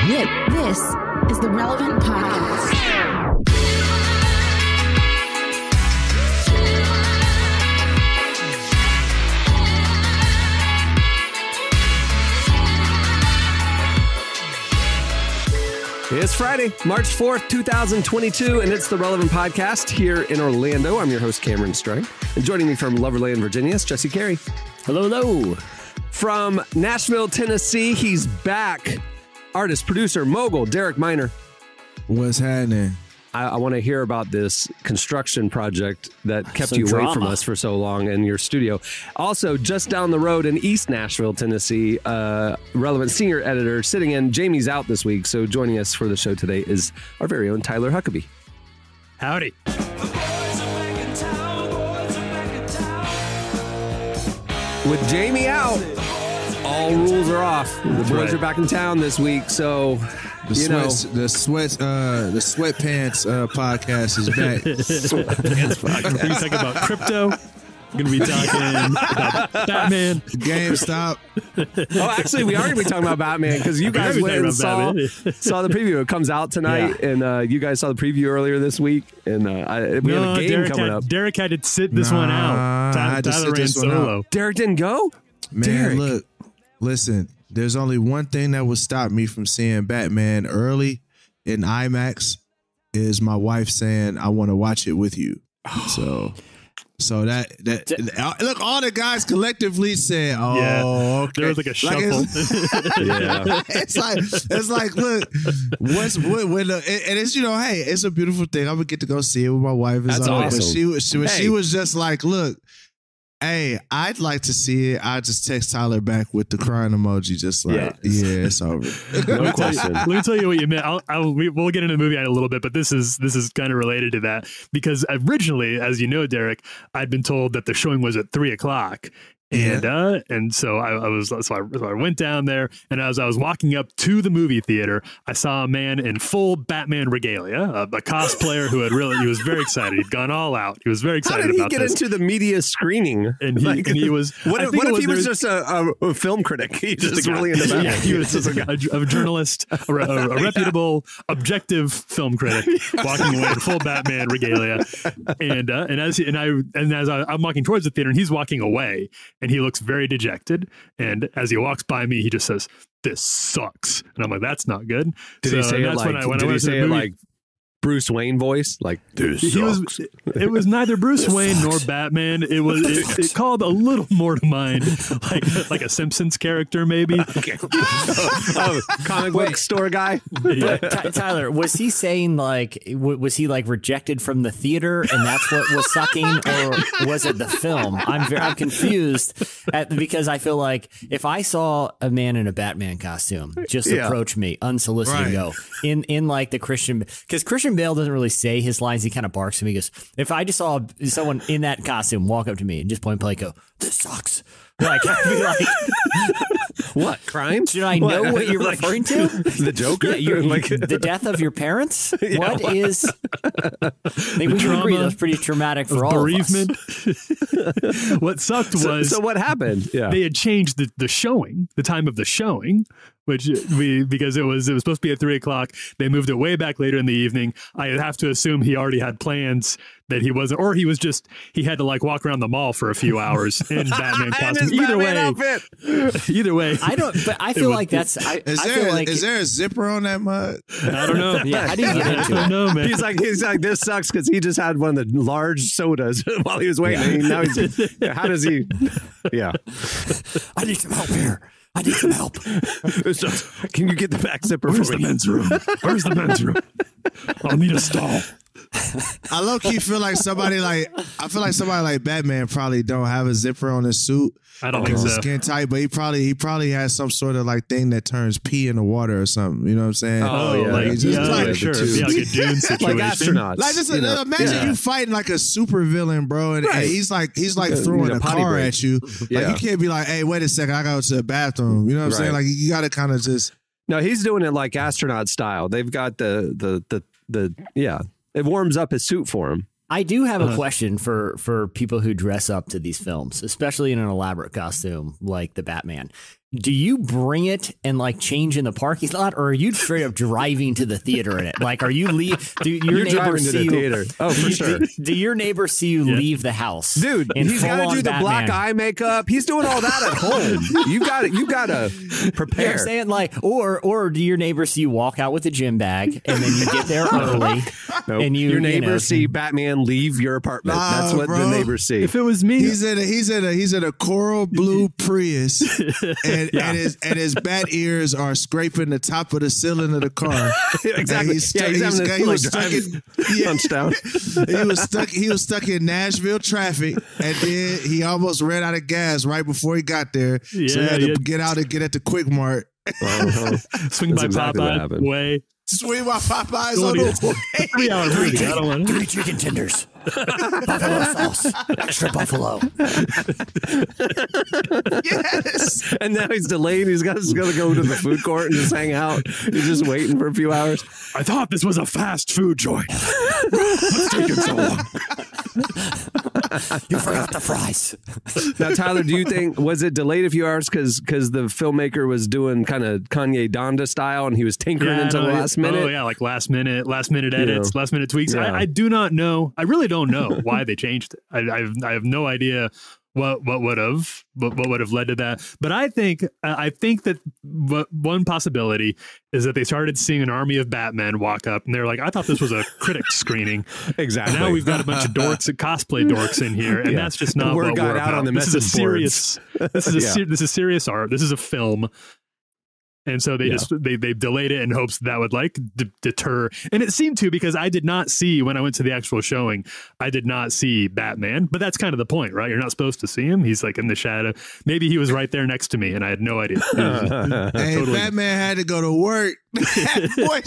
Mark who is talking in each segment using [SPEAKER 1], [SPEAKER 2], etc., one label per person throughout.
[SPEAKER 1] This is the Relevant Podcast.
[SPEAKER 2] It's Friday, March 4th, 2022, and it's the Relevant Podcast here in Orlando. I'm your host, Cameron Strang. And joining me from Loverland, Virginia, is Jesse Carey.
[SPEAKER 3] Hello, hello.
[SPEAKER 2] From Nashville, Tennessee, he's back. Artist, producer, mogul, Derek Miner.
[SPEAKER 4] What's happening?
[SPEAKER 2] I want to hear about this construction project that kept
[SPEAKER 3] Some
[SPEAKER 2] you away
[SPEAKER 3] drama
[SPEAKER 2] from us for so long in your studio. Also, just down the road in East Nashville, Tennessee, Relevant senior editor sitting in. Jamie's out this week, so joining us for the show today is our very own Tyler Huckabee.
[SPEAKER 5] Howdy.
[SPEAKER 2] With Jamie out, all rules are off. The boys are back in town this week, so
[SPEAKER 4] the sweatpants podcast is back.
[SPEAKER 5] We're going to talk about crypto. We're going to be talking about Batman.
[SPEAKER 4] GameStop.
[SPEAKER 2] Oh, actually, we are going to be talking about Batman because you guys went and saw the preview. It comes out tonight, and you guys saw the preview earlier this week, and we have a game coming up.
[SPEAKER 5] Derek had to sit this one out. Tyler ran solo.
[SPEAKER 2] Derek didn't go?
[SPEAKER 4] Man,
[SPEAKER 2] Derek.
[SPEAKER 4] Look, listen, there's only one thing that would stop me from seeing Batman early in IMAX is my wife saying, I want to watch it with you. So that look, all the guys collectively said, "Oh,
[SPEAKER 5] yeah.
[SPEAKER 4] Okay."
[SPEAKER 5] There was like a shuffle.
[SPEAKER 4] It's like, look, and it's hey, it's a beautiful thing. I'm gonna get to go see it with my wife.
[SPEAKER 2] That's awesome.
[SPEAKER 4] But she was just like, look, hey, I'd like to see it. I just text Tyler back with the crying emoji, just like, yeah, it's over.
[SPEAKER 2] No question.
[SPEAKER 5] Let me tell you what you meant. We'll get into the movie in a little bit, but this is kind of related to that because originally, as you know, Derek, I'd been told that the showing was at 3:00. And so I went down there, and as I was walking up to the movie theater, I saw a man in full Batman regalia, a cosplayer who he was very excited. He'd gone all out. He was very excited about this.
[SPEAKER 2] How did he get into the media screening?
[SPEAKER 5] And he was.
[SPEAKER 2] What if he was just a film critic? He just really into Batman.
[SPEAKER 5] Yeah, he was just a journalist, a reputable, objective film critic, walking away in full Batman regalia. And as I'm walking towards the theater, and he's walking away. And he looks very dejected. And as he walks by me, he just says, "This sucks." And I'm like, "That's not good."
[SPEAKER 2] Did he say it like Bruce Wayne voice? Like, this sucks.
[SPEAKER 5] It was neither Bruce Wayne nor Batman. It called a little more to mind, like a Simpsons character, maybe.
[SPEAKER 2] Okay. Comic book store guy.
[SPEAKER 3] Yeah. Tyler, was he saying was he rejected from the theater and that's what was sucking, or was it the film? I'm confused because I feel like if I saw a man in a Batman costume just approach me unsolicited and go in like the Christian, because Christian Bale doesn't really say his lines. He kind of barks at me. He goes, if I just saw someone in that costume walk up to me and just point blank go, "This sucks." Like, I'd be like,
[SPEAKER 2] what? Crime?
[SPEAKER 3] Should I know what you're referring to?
[SPEAKER 2] The Joker?
[SPEAKER 3] Yeah, the death of your parents?
[SPEAKER 2] Yeah,
[SPEAKER 3] what is... I think we can agree that was pretty traumatic for all
[SPEAKER 5] bereavement.
[SPEAKER 3] of us.
[SPEAKER 5] What sucked was...
[SPEAKER 2] So what happened? Yeah.
[SPEAKER 5] They had changed the showing, the time of the showing, because it was supposed to be at 3:00. They moved it way back later in the evening. I have to assume he already had plans that he wasn't, or he had to walk around the mall for a few hours in Batman costume. Either way.
[SPEAKER 3] I feel like that's.
[SPEAKER 4] Is there a zipper on that mud?
[SPEAKER 5] I don't know.
[SPEAKER 3] Yeah, how do you get into it?
[SPEAKER 5] I don't know, man.
[SPEAKER 2] He's like, this sucks because he just had one of the large sodas while he was waiting. Yeah. Now how does he? Yeah.
[SPEAKER 3] I need some help here. I need some help.
[SPEAKER 2] Can you get the back zipper?
[SPEAKER 5] Where's the men's room? Where's the men's room? I'll need a stall.
[SPEAKER 4] I low key feel like somebody like Batman probably don't have a zipper on his suit.
[SPEAKER 5] I don't think so.
[SPEAKER 4] Skin tight, but he probably has some sort of thing that turns pee into water or something. You know what I'm saying?
[SPEAKER 5] Oh yeah, sure. Be like a Dune situation.
[SPEAKER 2] Like astronauts.
[SPEAKER 4] Like just imagine you fighting like a super villain, bro, and he's like throwing a car
[SPEAKER 2] break
[SPEAKER 4] at you. Like you can't be like, hey, wait a second, I gotta go to the bathroom. You know what I'm saying? Like you got to kind of just.
[SPEAKER 2] No, he's doing it like astronaut style. They've got the it warms up his suit for him.
[SPEAKER 3] I do have a question for people who dress up to these films, especially in an elaborate costume like the Batman. do you bring it and like change in the parking lot, or are you straight up driving to the theater in it? Like, are you do your neighbors see you?
[SPEAKER 2] Theater. Oh, for sure.
[SPEAKER 3] Do your neighbors see you leave the house,
[SPEAKER 2] dude? He's got to do the black eye makeup. He's doing all that at home. You got it. You got to prepare.
[SPEAKER 3] You know what I'm saying, like, or do your neighbors see you walk out with a gym bag and then you get there early?
[SPEAKER 2] Nope. And your neighbors see Batman leave your apartment. That's what the neighbors see.
[SPEAKER 5] If it was me,
[SPEAKER 4] he's in a coral blue Prius, and his bat ears are scraping the top of the ceiling of the car.
[SPEAKER 2] Exactly.
[SPEAKER 4] He was stuck in Nashville traffic, and then he almost ran out of gas right before he got there. So he had to get out and get at the Quick Mart.
[SPEAKER 5] Swing by Popeye way.
[SPEAKER 4] Swing by Popeyes on the way.
[SPEAKER 5] 3 hour movie. I don't want
[SPEAKER 3] 3 chicken tenders. Buffalo sauce. Extra buffalo.
[SPEAKER 4] Yes.
[SPEAKER 2] And now he's delayed. He's got to go to the food court and just hang out. He's just waiting for a few hours.
[SPEAKER 5] I thought this was a fast food joint. What's taking so long?
[SPEAKER 3] You forgot the fries.
[SPEAKER 2] Now, Tyler, do you think, was it delayed a few hours because the filmmaker was doing kind of Kanye Donda style and he was tinkering until the last minute?
[SPEAKER 5] Oh, yeah, like last minute edits, last minute tweaks. Yeah. I do not know. I really don't know why they changed it. I have no idea what would have led to that. But I think that one possibility is that they started seeing an army of Batmen walk up, and they're like, "I thought this was a critics screening."
[SPEAKER 2] Exactly.
[SPEAKER 5] And now we've got a bunch of dorks, cosplay dorks in here, and that's just not what we're about.
[SPEAKER 2] On the
[SPEAKER 5] this is a serious. This is serious art. This is a film. And so they they delayed it in hopes that would like deter. And it seemed to, because I did not see, when I went to the actual showing, I did not see Batman. But that's kind of the point, right? You're not supposed to see him. He's like in the shadow. Maybe he was right there next to me and I had no idea.
[SPEAKER 4] Hey, totally. Batman had to go to work. Boy,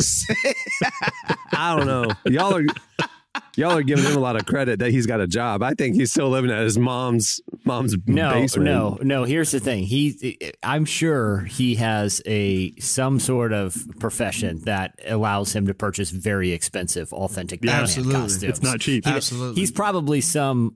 [SPEAKER 2] I don't know. Y'all are giving him a lot of credit that he's got a job. I think he's still living at his mom's basement.
[SPEAKER 3] No. Here's the thing. I'm sure he has some sort of profession that allows him to purchase very expensive, authentic Batman costumes.
[SPEAKER 5] It's not cheap.
[SPEAKER 3] He's probably some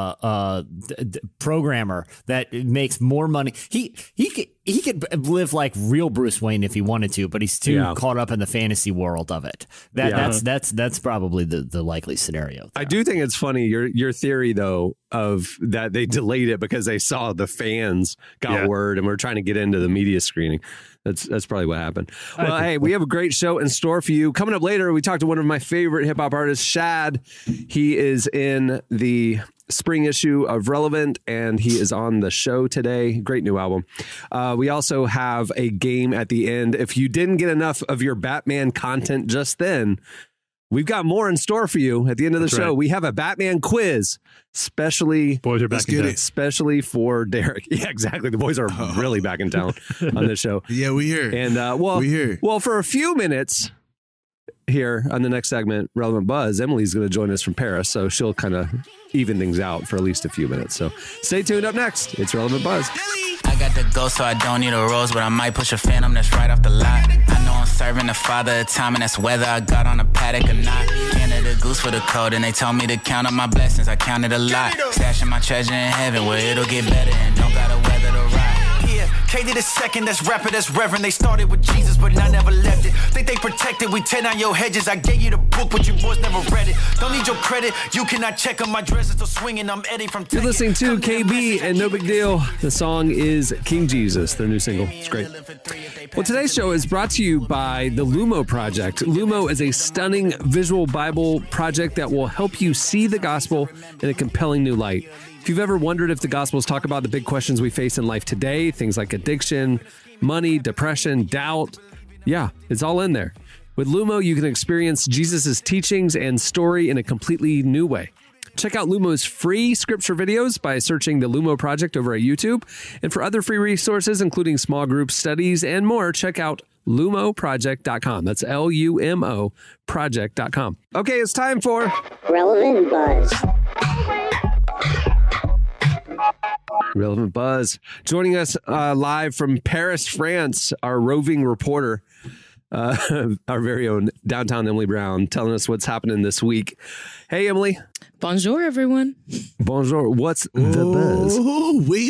[SPEAKER 3] programmer that makes more money. He could live like real Bruce Wayne if he wanted to, but he's too caught up in the fantasy world of it. That's probably the likely scenario there.
[SPEAKER 2] I do think it's funny your theory though of that they delayed it because they saw the fans got word and we're trying to get into the media screening. That's probably what happened. Well, hey, we have a great show in store for you. Coming up later, we talked to one of my favorite hip hop artists, Shad. He is in the spring issue of Relevant, and he is on the show today. Great new album. We also have a game at the end. If you didn't get enough of your Batman content just then, we've got more in store for you at the end of the show. Right. We have a Batman quiz, especially for Derek. Yeah, exactly. The boys are really back in town on this show.
[SPEAKER 4] Yeah, we here.
[SPEAKER 2] And we here. Well, for a few minutes here on the next segment, Relevant Buzz, Emily's going to join us from Paris, so she'll kind of even things out for at least a few minutes. So stay tuned. Up next, it's Relevant Buzz.
[SPEAKER 6] I got the ghost, so I don't need a rose, but I might push a phantom that's right off the lot. I know I'm serving the father of time, and that's whether I got on a paddock or not. Canada goose for the code, and they told me to count on my blessings. I counted a lot, stashing my treasure in heaven where it'll get better and don't gotta weather the ride. Yeah, Katie the second, that's rapper, that's reverend. They started with Jesus, but I never left it. Think they protected, we tear down your hedges. I gave you the book, but you boys never read it. Don't need your credit, you cannot check on my dress. It's still swinging, I'm Eddie from
[SPEAKER 2] You're listening to KB and No Big Deal. The song is King Jesus, their new single. It's great. Well, today's show is brought to you by the Lumo Project. Lumo is a stunning visual Bible project that will help you see the gospel in a compelling new light. If you've ever wondered if the Gospels talk about the big questions we face in life today, things like addiction, money, depression, doubt, it's all in there. With Lumo, you can experience Jesus' teachings and story in a completely new way. Check out Lumo's free scripture videos by searching the Lumo Project over at YouTube. And for other free resources, including small group studies and more, check out lumoproject.com. That's LUMO project.com. Okay, it's time for
[SPEAKER 7] Relevant Buzz.
[SPEAKER 2] Relevant Buzz. Joining us live from Paris, France, our roving reporter, our very own downtown Emily Brown, telling us what's happening this week. Hey, Emily.
[SPEAKER 7] Bonjour, everyone.
[SPEAKER 2] Bonjour. What's the buzz?
[SPEAKER 4] Oh, wait.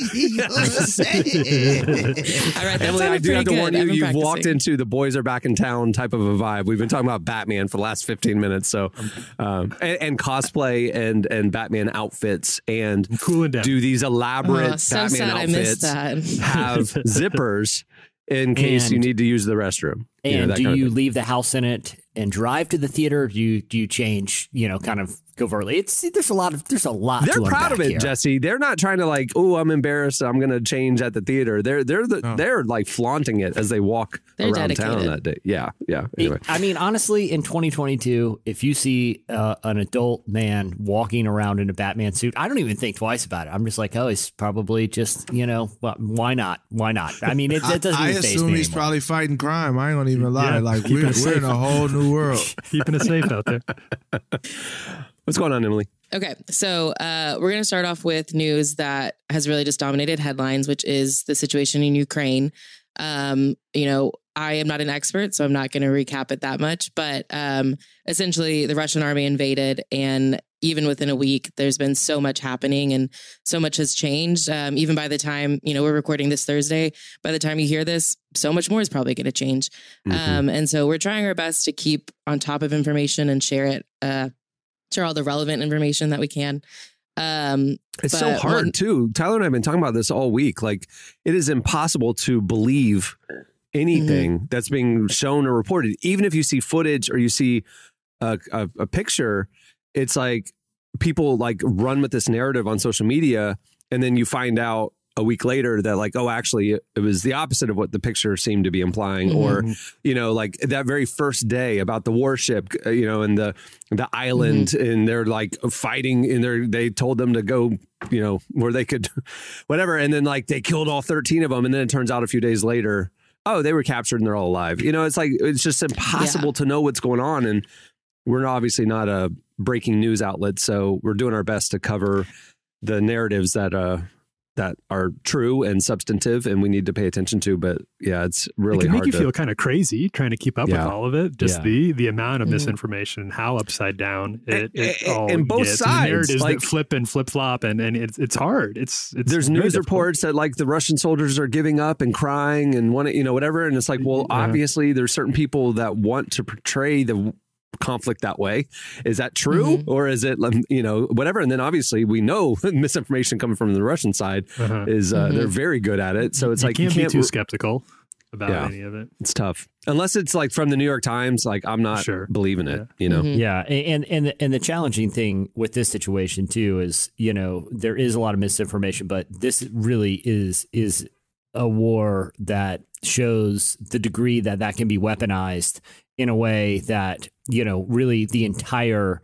[SPEAKER 7] All right,
[SPEAKER 2] Emily, I do have to warn you, you've walked into the boys are back in town type of a vibe. We've been talking about Batman for the last 15 minutes. So, and cosplay and Batman outfits and
[SPEAKER 5] cooling down.
[SPEAKER 2] Do these elaborate
[SPEAKER 7] so
[SPEAKER 2] Batman
[SPEAKER 7] sad
[SPEAKER 2] outfits
[SPEAKER 7] I missed that.
[SPEAKER 2] have zippers in case you need to use the restroom?
[SPEAKER 3] And do you leave the house in it and drive to the theater? Or do you change, kind of covertly? There's a lot.
[SPEAKER 2] They're proud of it,
[SPEAKER 3] here.
[SPEAKER 2] Jesse. They're not trying to like, oh, I'm embarrassed, I'm going to change at the theater. They're like flaunting it as they walk around town that day. Yeah. Anyway,
[SPEAKER 3] I mean, honestly, in 2022, if you see an adult man walking around in a Batman suit, I don't even think twice about it. I'm just like, oh, he's probably just, why not? Why not? I mean, it doesn't.
[SPEAKER 4] I
[SPEAKER 3] even
[SPEAKER 4] assume he's probably fighting crime. I ain't gonna even lie.
[SPEAKER 5] Yeah,
[SPEAKER 4] like we're in a whole new world.
[SPEAKER 5] Keeping it safe out there.
[SPEAKER 2] what's going on, Emily?
[SPEAKER 7] Okay, so we're going to start off with news that has really just dominated headlines, which is the situation in Ukraine. I am not an expert, so I'm not going to recap it that much. But essentially, the Russian army invaded, and even within a week, there's been so much happening and so much has changed. Even by the time, we're recording this Thursday, by the time you hear this, so much more is probably going to change.
[SPEAKER 2] Mm-hmm.
[SPEAKER 7] And so we're trying our best to keep on top of information and share it, share all the relevant information that we can.
[SPEAKER 2] It's so hard too. Tyler and I have been talking about this all week. Like, it is impossible to believe anything that's being shown or reported. Even if you see footage or you see a picture, it's like people like run with this narrative on social media, and then you find out a week later that like, oh, actually it was the opposite of what the picture seemed to be implying. Or, like that very first day about the warship, and the island, and they're like fighting, and they told them to go, where they could, whatever. And then like they killed all 13 of them. And then it turns out a few days later, oh, they were captured and they're all alive. It's like, it's just impossible to know what's going on. And we're obviously not a breaking news outlet. So we're doing our best to cover the narratives that are true and substantive and we need to pay attention to. But yeah, it's really hard.
[SPEAKER 5] It can make you feel kind of crazy trying to keep up with all of it. Just the amount of misinformation, how upside down it all
[SPEAKER 2] and both
[SPEAKER 5] gets.
[SPEAKER 2] sides,
[SPEAKER 5] and the narratives
[SPEAKER 2] like,
[SPEAKER 5] that flip and flip flop, and it's hard.
[SPEAKER 2] There's news reports that like the Russian soldiers are giving up and crying and whatever. And it's like, well, obviously there's certain people that want to portray the conflict that way. Is that true? Or is it, whatever? And then obviously we know misinformation coming from the Russian side is they're very good at it. So it's you
[SPEAKER 5] can't be too skeptical about any of it.
[SPEAKER 2] It's tough. Unless it's like from the New York Times, like I'm not believing it,
[SPEAKER 3] Yeah. And the challenging thing with this situation too is, there is a lot of misinformation, but this really is a war that shows the degree that can be weaponized in a way that, really the entire,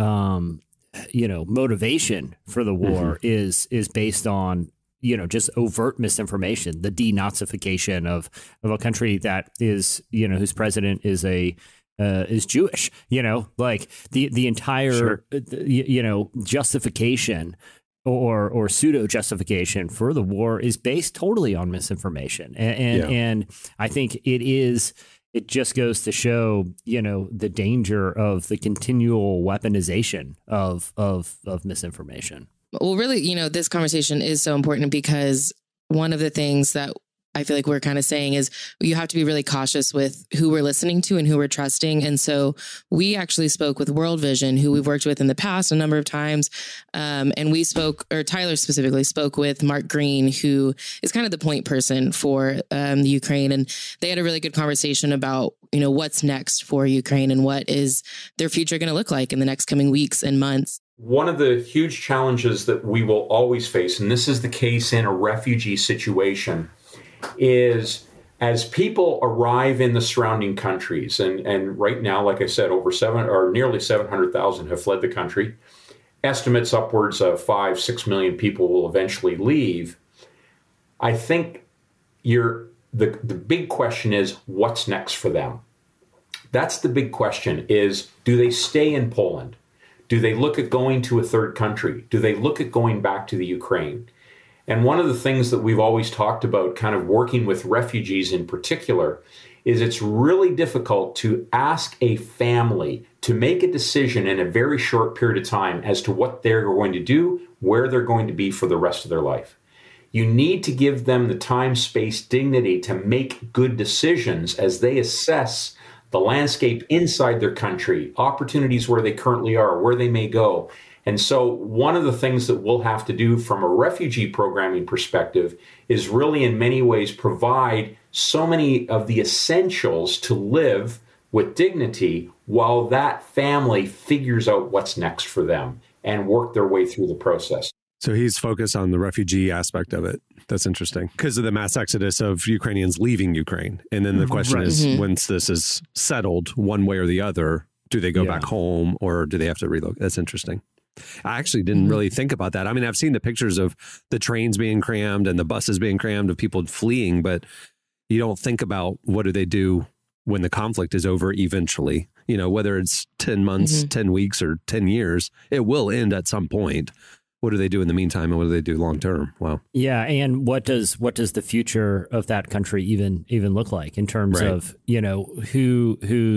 [SPEAKER 3] motivation for the war is based on, just overt misinformation, the denazification of a country that is, whose president is is Jewish, like the entire, justification or pseudo justification for the war is based totally on misinformation. And I think it just goes to show, the danger of the continual weaponization of misinformation.
[SPEAKER 7] Well, really, this conversation is so important because one of the things that I feel like we're kind of saying is you have to be really cautious with who we're listening to and who we're trusting. And so we actually spoke with World Vision, who we've worked with in the past a number of times. And Tyler specifically spoke with Mark Green, who is kind of the point person for the Ukraine. And they had a really good conversation about, what's next for Ukraine and what is their future going to look like in the next coming weeks and months.
[SPEAKER 8] One of the huge challenges that we will always face, and this is the case in a refugee situation, is as people arrive in the surrounding countries, and right now, like I said, nearly 700,000 have fled the country. Estimates upwards of 5-6 million people will eventually leave. I think the big question is what's next for them. That's the big question: is do they stay in Poland? Do they look at going to a third country? Do they look at going back to the Ukraine? And one of the things that we've always talked about, kind of working with refugees in particular, is it's really difficult to ask a family to make a decision in a very short period of time as to what they're going to do, where they're going to be for the rest of their life. You need to give them the time, space, dignity to make good decisions as they assess the landscape inside their country, opportunities where they currently are, where they may go. And so one of the things that we'll have to do from a refugee programming perspective is really in many ways provide so many of the essentials to live with dignity while that family figures out what's next for them and work their way through the process.
[SPEAKER 2] So he's focused on the refugee aspect of it. That's interesting because of the mass exodus of Ukrainians leaving Ukraine. And then the question is, once this is settled one way or the other, do they go back home or do they have to relocate? That's interesting. I actually didn't really think about that. I mean, I've seen the pictures of the trains being crammed and the buses being crammed of people fleeing, but you don't think about what do they do when the conflict is over eventually, you know, whether it's 10 months, 10 weeks or 10 years, it will end at some point. What do they do in the meantime and what do they do long term? Wow.
[SPEAKER 3] Yeah. And what does the future of that country even look like in terms of, you know, who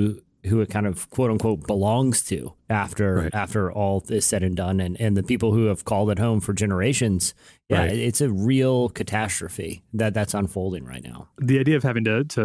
[SPEAKER 3] it kind of quote unquote belongs to after all is said and done, and the people who have called it home for generations. Yeah, it's a real catastrophe that's unfolding right now.
[SPEAKER 5] The idea of having to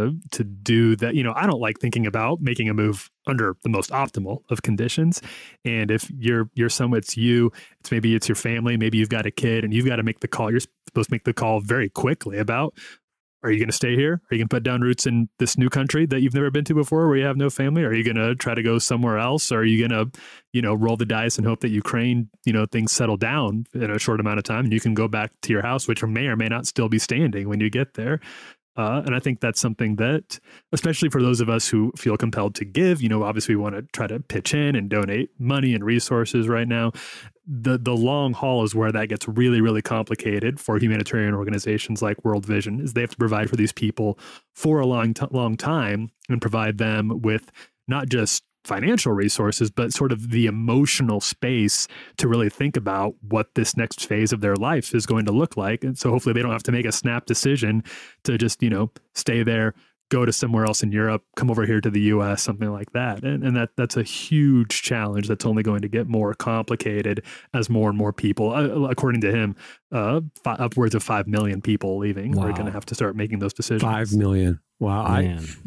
[SPEAKER 5] do that, you know, I don't like thinking about making a move under the most optimal of conditions. And if you're someone, it's you, maybe it's your family, maybe you've got a kid and you've got to make the call. You're supposed to make the call very quickly about, are you going to stay here? Are you going to put down roots in this new country that you've never been to before where you have no family? Are you going to try to go somewhere else? Or are you going to, you know, roll the dice and hope that Ukraine, you know, things settle down in a short amount of time and you can go back to your house, which may or may not still be standing when you get there? And I think that's something that, especially for those of us who feel compelled to give, you know, obviously we want to try to pitch in and donate money and resources right now. The long haul is where that gets really, really complicated for humanitarian organizations like World Vision, is they have to provide for these people for a long time and provide them with not just financial resources, but sort of the emotional space to really think about what this next phase of their life is going to look like. And so hopefully they don't have to make a snap decision to just, you know, stay there, go to somewhere else in Europe, come over here to the US, something like that. And that's a huge challenge that's only going to get more complicated as more and more people, according to him, upwards of 5 million people leaving are going to have to start making those decisions.
[SPEAKER 2] 5 million. Wow.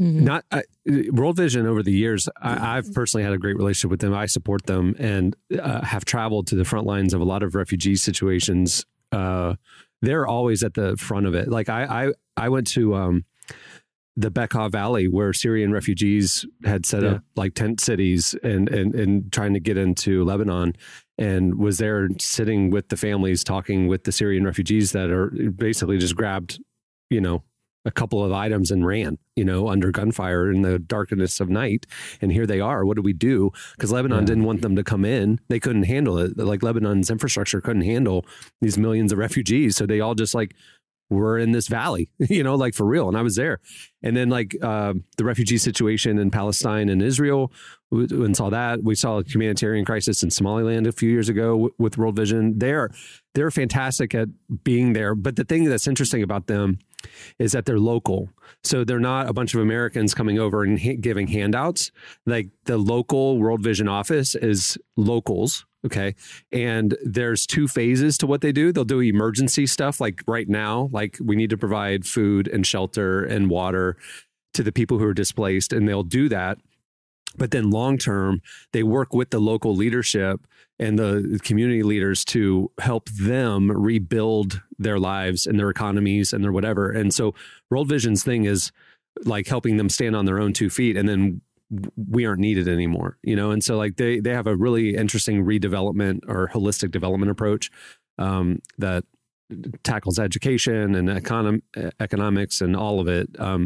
[SPEAKER 2] World Vision over the years, I've personally had a great relationship with them. I support them and have traveled to the front lines of a lot of refugee situations. They're always at the front of it. Like I went to the Bekaa Valley where Syrian refugees had set up like tent cities and trying to get into Lebanon, and was there sitting with the families talking with the Syrian refugees that are basically just grabbed, you know, a couple of items and ran, you know, under gunfire in the darkness of night. And here they are. What do we do? Because Lebanon didn't want them to come in. They couldn't handle it. Like Lebanon's infrastructure couldn't handle these millions of refugees. So they all just like were in this valley, you know, like for real. And I was there. And then like the refugee situation in Palestine and Israel, and saw that. We saw a humanitarian crisis in Somaliland a few years ago with World Vision. They're fantastic at being there. But the thing that's interesting about them is that they're local. So they're not a bunch of Americans coming over and giving handouts. Like the local World Vision office is locals. Okay. And there's 2 phases to what they do. They'll do emergency stuff like right now, like we need to provide food and shelter and water to the people who are displaced. And they'll do that. But then long term, they work with the local leadership and the community leaders to help them rebuild their lives and their economies and their whatever. And so World Vision's thing is like helping them stand on their own 2 feet, and then we aren't needed anymore, you know? And so like they have a really interesting redevelopment or holistic development approach that tackles education and economics and all of it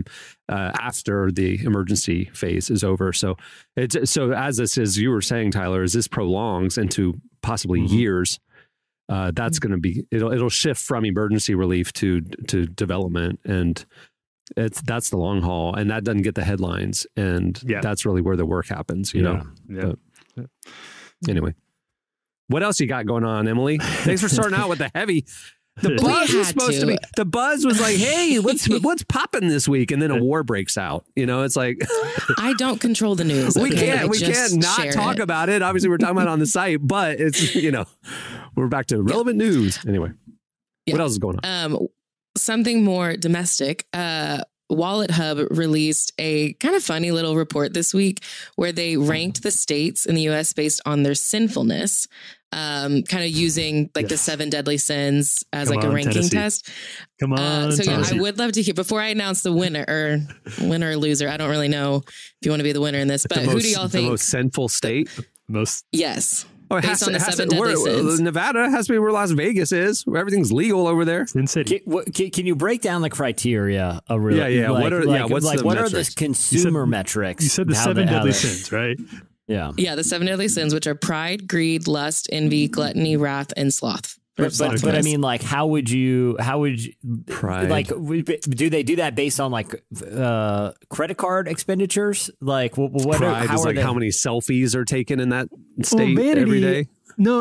[SPEAKER 2] after the emergency phase is over. So as this is, you were saying, Tyler, as this prolongs into possibly years, that's going to be, it'll shift from emergency relief to development, and that's the long haul, and that doesn't get the headlines, and that's really where the work happens, you know? Anyway, what else you got going on, Emily? Thanks for starting out with the heavy The
[SPEAKER 7] We
[SPEAKER 2] buzz was
[SPEAKER 7] had
[SPEAKER 2] supposed to be. The buzz was like, "Hey, what's popping this week?" And then a war breaks out. You know, it's like
[SPEAKER 7] I don't control the news.
[SPEAKER 2] we
[SPEAKER 7] okay? I
[SPEAKER 2] can't
[SPEAKER 7] just
[SPEAKER 2] not
[SPEAKER 7] share
[SPEAKER 2] talk
[SPEAKER 7] it.
[SPEAKER 2] about it. Obviously, we're talking about it on the site, but it's we're back to relevant news anyway. What else is going on?
[SPEAKER 7] Something more domestic. Wallet Hub released a kind of funny little report this week where they ranked the states in the U.S. based on their sinfulness, kind of using like the 7 deadly sins as a ranking
[SPEAKER 5] Tennessee.
[SPEAKER 7] test.
[SPEAKER 5] Come on.
[SPEAKER 7] So yeah,
[SPEAKER 5] Tennessee.
[SPEAKER 7] I would love to hear before I announce the winner or loser. I don't really know if you want to be the winner in this, but who do y'all think?
[SPEAKER 2] The most sinful state?
[SPEAKER 5] Most.
[SPEAKER 7] Yes.
[SPEAKER 2] Oh,
[SPEAKER 7] Based on the 7 deadly sins.
[SPEAKER 2] Nevada has to be where Las Vegas is. Where everything's legal over there.
[SPEAKER 5] Sin City.
[SPEAKER 3] Can you break down the criteria?
[SPEAKER 2] Yeah.
[SPEAKER 3] Like,
[SPEAKER 2] what are
[SPEAKER 3] what's
[SPEAKER 2] the
[SPEAKER 3] what are
[SPEAKER 2] metrics?
[SPEAKER 3] the consumer metrics?
[SPEAKER 5] You said the
[SPEAKER 3] How
[SPEAKER 5] 7 deadly
[SPEAKER 3] how
[SPEAKER 5] sins, right?
[SPEAKER 3] Yeah.
[SPEAKER 7] Yeah, the 7 deadly sins, which are pride, greed, lust, envy, gluttony, wrath, and sloth.
[SPEAKER 3] But I mean, like, how would you
[SPEAKER 2] Pride.
[SPEAKER 3] like, do they do that based on like credit card expenditures? Like, what
[SPEAKER 2] Pride
[SPEAKER 3] how
[SPEAKER 2] is
[SPEAKER 3] are
[SPEAKER 2] like
[SPEAKER 3] they?
[SPEAKER 2] how many selfies are taken in that state
[SPEAKER 5] vanity,
[SPEAKER 2] every day.
[SPEAKER 5] No.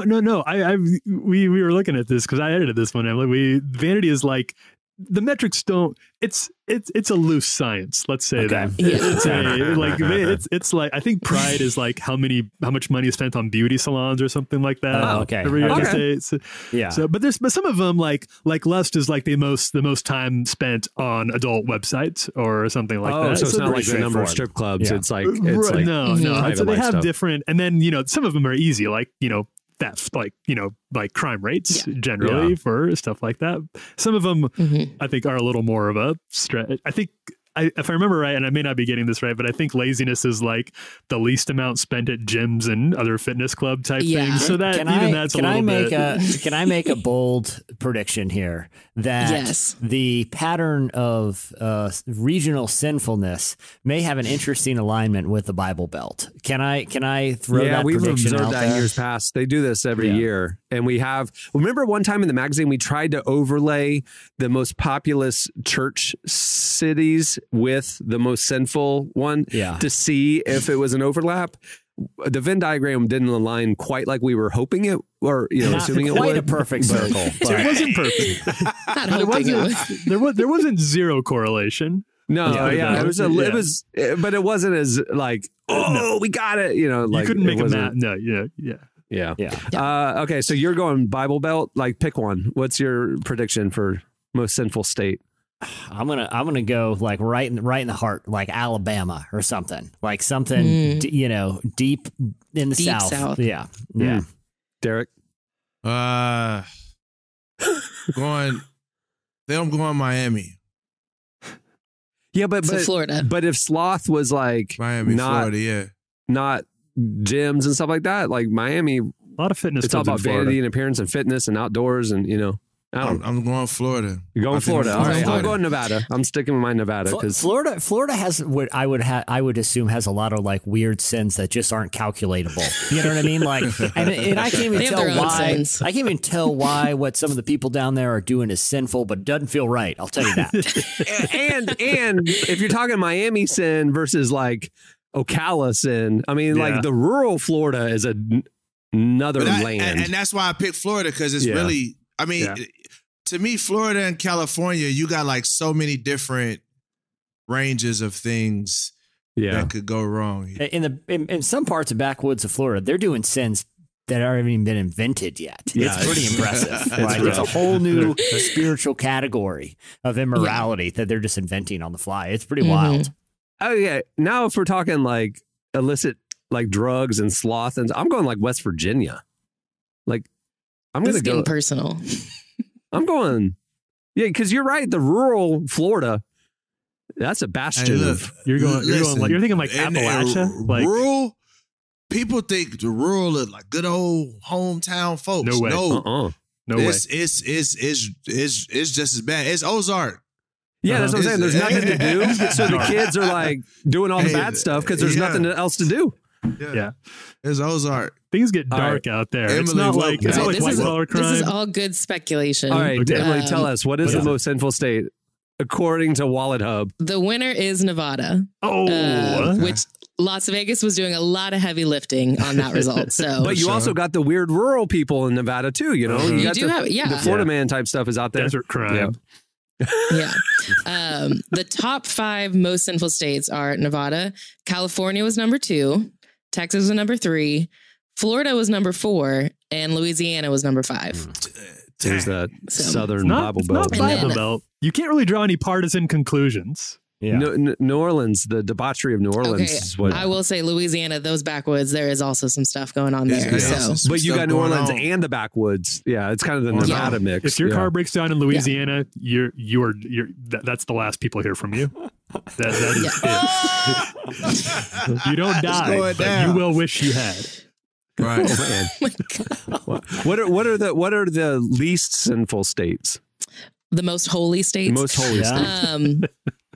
[SPEAKER 5] We were looking at this because I edited this one, Emily. Vanity is like the metrics don't. It's a loose science. Let's say that. It's like I think pride is like how much money is spent on beauty salons or something like that.
[SPEAKER 3] Oh, okay.
[SPEAKER 5] Every year.
[SPEAKER 2] Okay.
[SPEAKER 3] Yeah.
[SPEAKER 5] So, but some of them like lust is like the most time spent on adult websites or something like that.
[SPEAKER 2] So it's not like the number of
[SPEAKER 3] straightforward.
[SPEAKER 2] strip clubs.
[SPEAKER 3] Yeah.
[SPEAKER 2] It's like like
[SPEAKER 5] no.
[SPEAKER 2] private
[SPEAKER 5] So they
[SPEAKER 2] life
[SPEAKER 5] have
[SPEAKER 2] stuff.
[SPEAKER 5] different, and then some of them are easy, like theft, like crime rates generally for stuff like that. Some of them I think are a little more of a stretch. I think if I remember right, and I may not be getting this right, but I think laziness is like the least amount spent at gyms and other fitness club type things. So that that's a little bit.
[SPEAKER 3] Can I make a bold prediction here that the pattern of regional sinfulness may have an interesting alignment with the Bible Belt? Can I throw that
[SPEAKER 2] we've
[SPEAKER 3] prediction
[SPEAKER 2] observed
[SPEAKER 3] out
[SPEAKER 2] that in
[SPEAKER 3] there?
[SPEAKER 2] years past. They do this every year. And we have, remember one time in the magazine, we tried to overlay the most populous church cities with the most sinful one to see if it was an overlap. The Venn diagram didn't align quite like we were hoping it, or assuming it would.
[SPEAKER 3] Quite a perfect circle.
[SPEAKER 5] It wasn't perfect.
[SPEAKER 7] Not hoping it was.
[SPEAKER 5] There wasn't zero correlation.
[SPEAKER 2] No, it was it was, but it wasn't as like, we got it. Like
[SPEAKER 5] you couldn't make a
[SPEAKER 2] map.
[SPEAKER 5] No,
[SPEAKER 2] Yeah. Okay, so you're going Bible Belt. Like, pick one. What's your prediction for most sinful state?
[SPEAKER 3] I'm gonna go like right in the heart, like Alabama or something, like something deep in the south. Yeah.
[SPEAKER 2] Derek,
[SPEAKER 4] I'm going Miami.
[SPEAKER 2] Yeah, but
[SPEAKER 7] Florida.
[SPEAKER 2] But if sloth was like
[SPEAKER 4] Miami, Florida,
[SPEAKER 2] not gyms and stuff like that, like Miami,
[SPEAKER 5] a lot of fitness.
[SPEAKER 2] It's all about vanity and appearance and fitness and outdoors and
[SPEAKER 4] I'm going Florida.
[SPEAKER 2] You're going Florida. All right, I'm going Nevada. I'm sticking with my Nevada because
[SPEAKER 3] Florida has what I would assume has a lot of like weird sins that just aren't calculatable. You know what I mean? Like, and I can't even tell why. I can't even tell why what some of the people down there are doing is sinful, but it doesn't feel right. I'll tell you that.
[SPEAKER 2] and if you're talking Miami sin versus like Ocala sin, I mean, like the rural Florida is another land,
[SPEAKER 4] and that's why I picked Florida because it's really. I mean, to me, Florida and California, you got like so many different ranges of things that could go wrong.
[SPEAKER 3] In some parts of backwoods of Florida, they're doing sins that haven't even been invented yet.
[SPEAKER 2] Yeah,
[SPEAKER 3] it's pretty impressive. It's a whole new spiritual category of immorality that they're just inventing on the fly. It's pretty wild.
[SPEAKER 2] Oh yeah. Now if we're talking like illicit like drugs and sloth, and I'm going like West Virginia. Like I'm going to go
[SPEAKER 7] personal.
[SPEAKER 2] I'm going, because you're right. The rural Florida, that's a bastion of.
[SPEAKER 5] You're thinking like Appalachia, like
[SPEAKER 4] rural. People think the rural is like good old hometown folks.
[SPEAKER 5] No way.
[SPEAKER 4] No way.
[SPEAKER 5] way.
[SPEAKER 4] It's just as bad. It's Ozark.
[SPEAKER 2] Yeah, that's what I'm saying. There's nothing to do, so the kids are like doing all the bad stuff because there's nothing else to do.
[SPEAKER 5] Yeah.
[SPEAKER 4] It's Ozark.
[SPEAKER 5] Things get dark out there. It's not like white collar crime.
[SPEAKER 7] This is all good speculation.
[SPEAKER 2] All right, Emily, tell us, what is the most sinful state according to Wallet Hub?
[SPEAKER 7] The winner is Nevada.
[SPEAKER 5] Oh,
[SPEAKER 7] which Las Vegas was doing a lot of heavy lifting on that result. So,
[SPEAKER 2] but you also got the weird rural people in Nevada too. You know,
[SPEAKER 7] You
[SPEAKER 2] got
[SPEAKER 7] do have- yeah.
[SPEAKER 2] the Florida man type stuff is out there.
[SPEAKER 5] Desert crime.
[SPEAKER 7] yeah. The top 5 most sinful states are Nevada, California was number 2, Texas was number 3, Florida was number 4, and Louisiana was number 5.
[SPEAKER 2] There's that
[SPEAKER 7] So-
[SPEAKER 2] Southern
[SPEAKER 5] Not,
[SPEAKER 2] Bible
[SPEAKER 5] it's
[SPEAKER 2] Belt.
[SPEAKER 5] not Bible
[SPEAKER 7] And then-
[SPEAKER 5] Belt. You can't really draw any partisan conclusions.
[SPEAKER 3] Yeah.
[SPEAKER 2] New Orleans, the debauchery of New Orleans
[SPEAKER 7] Okay,
[SPEAKER 2] is what.
[SPEAKER 7] I will say Louisiana, those backwoods, there is also some stuff going on there. So
[SPEAKER 2] But you got New Orleans and the backwoods. Yeah, it's kind of the Nevada mix.
[SPEAKER 5] If your
[SPEAKER 2] yeah.
[SPEAKER 5] car breaks down in Louisiana, that's the last people hear from you. That is it. You don't die,
[SPEAKER 4] going
[SPEAKER 5] but
[SPEAKER 4] down.
[SPEAKER 5] you will wish you had.
[SPEAKER 4] Right.
[SPEAKER 2] What are the least sinful states?
[SPEAKER 7] the most holy states.
[SPEAKER 2] Most holy states.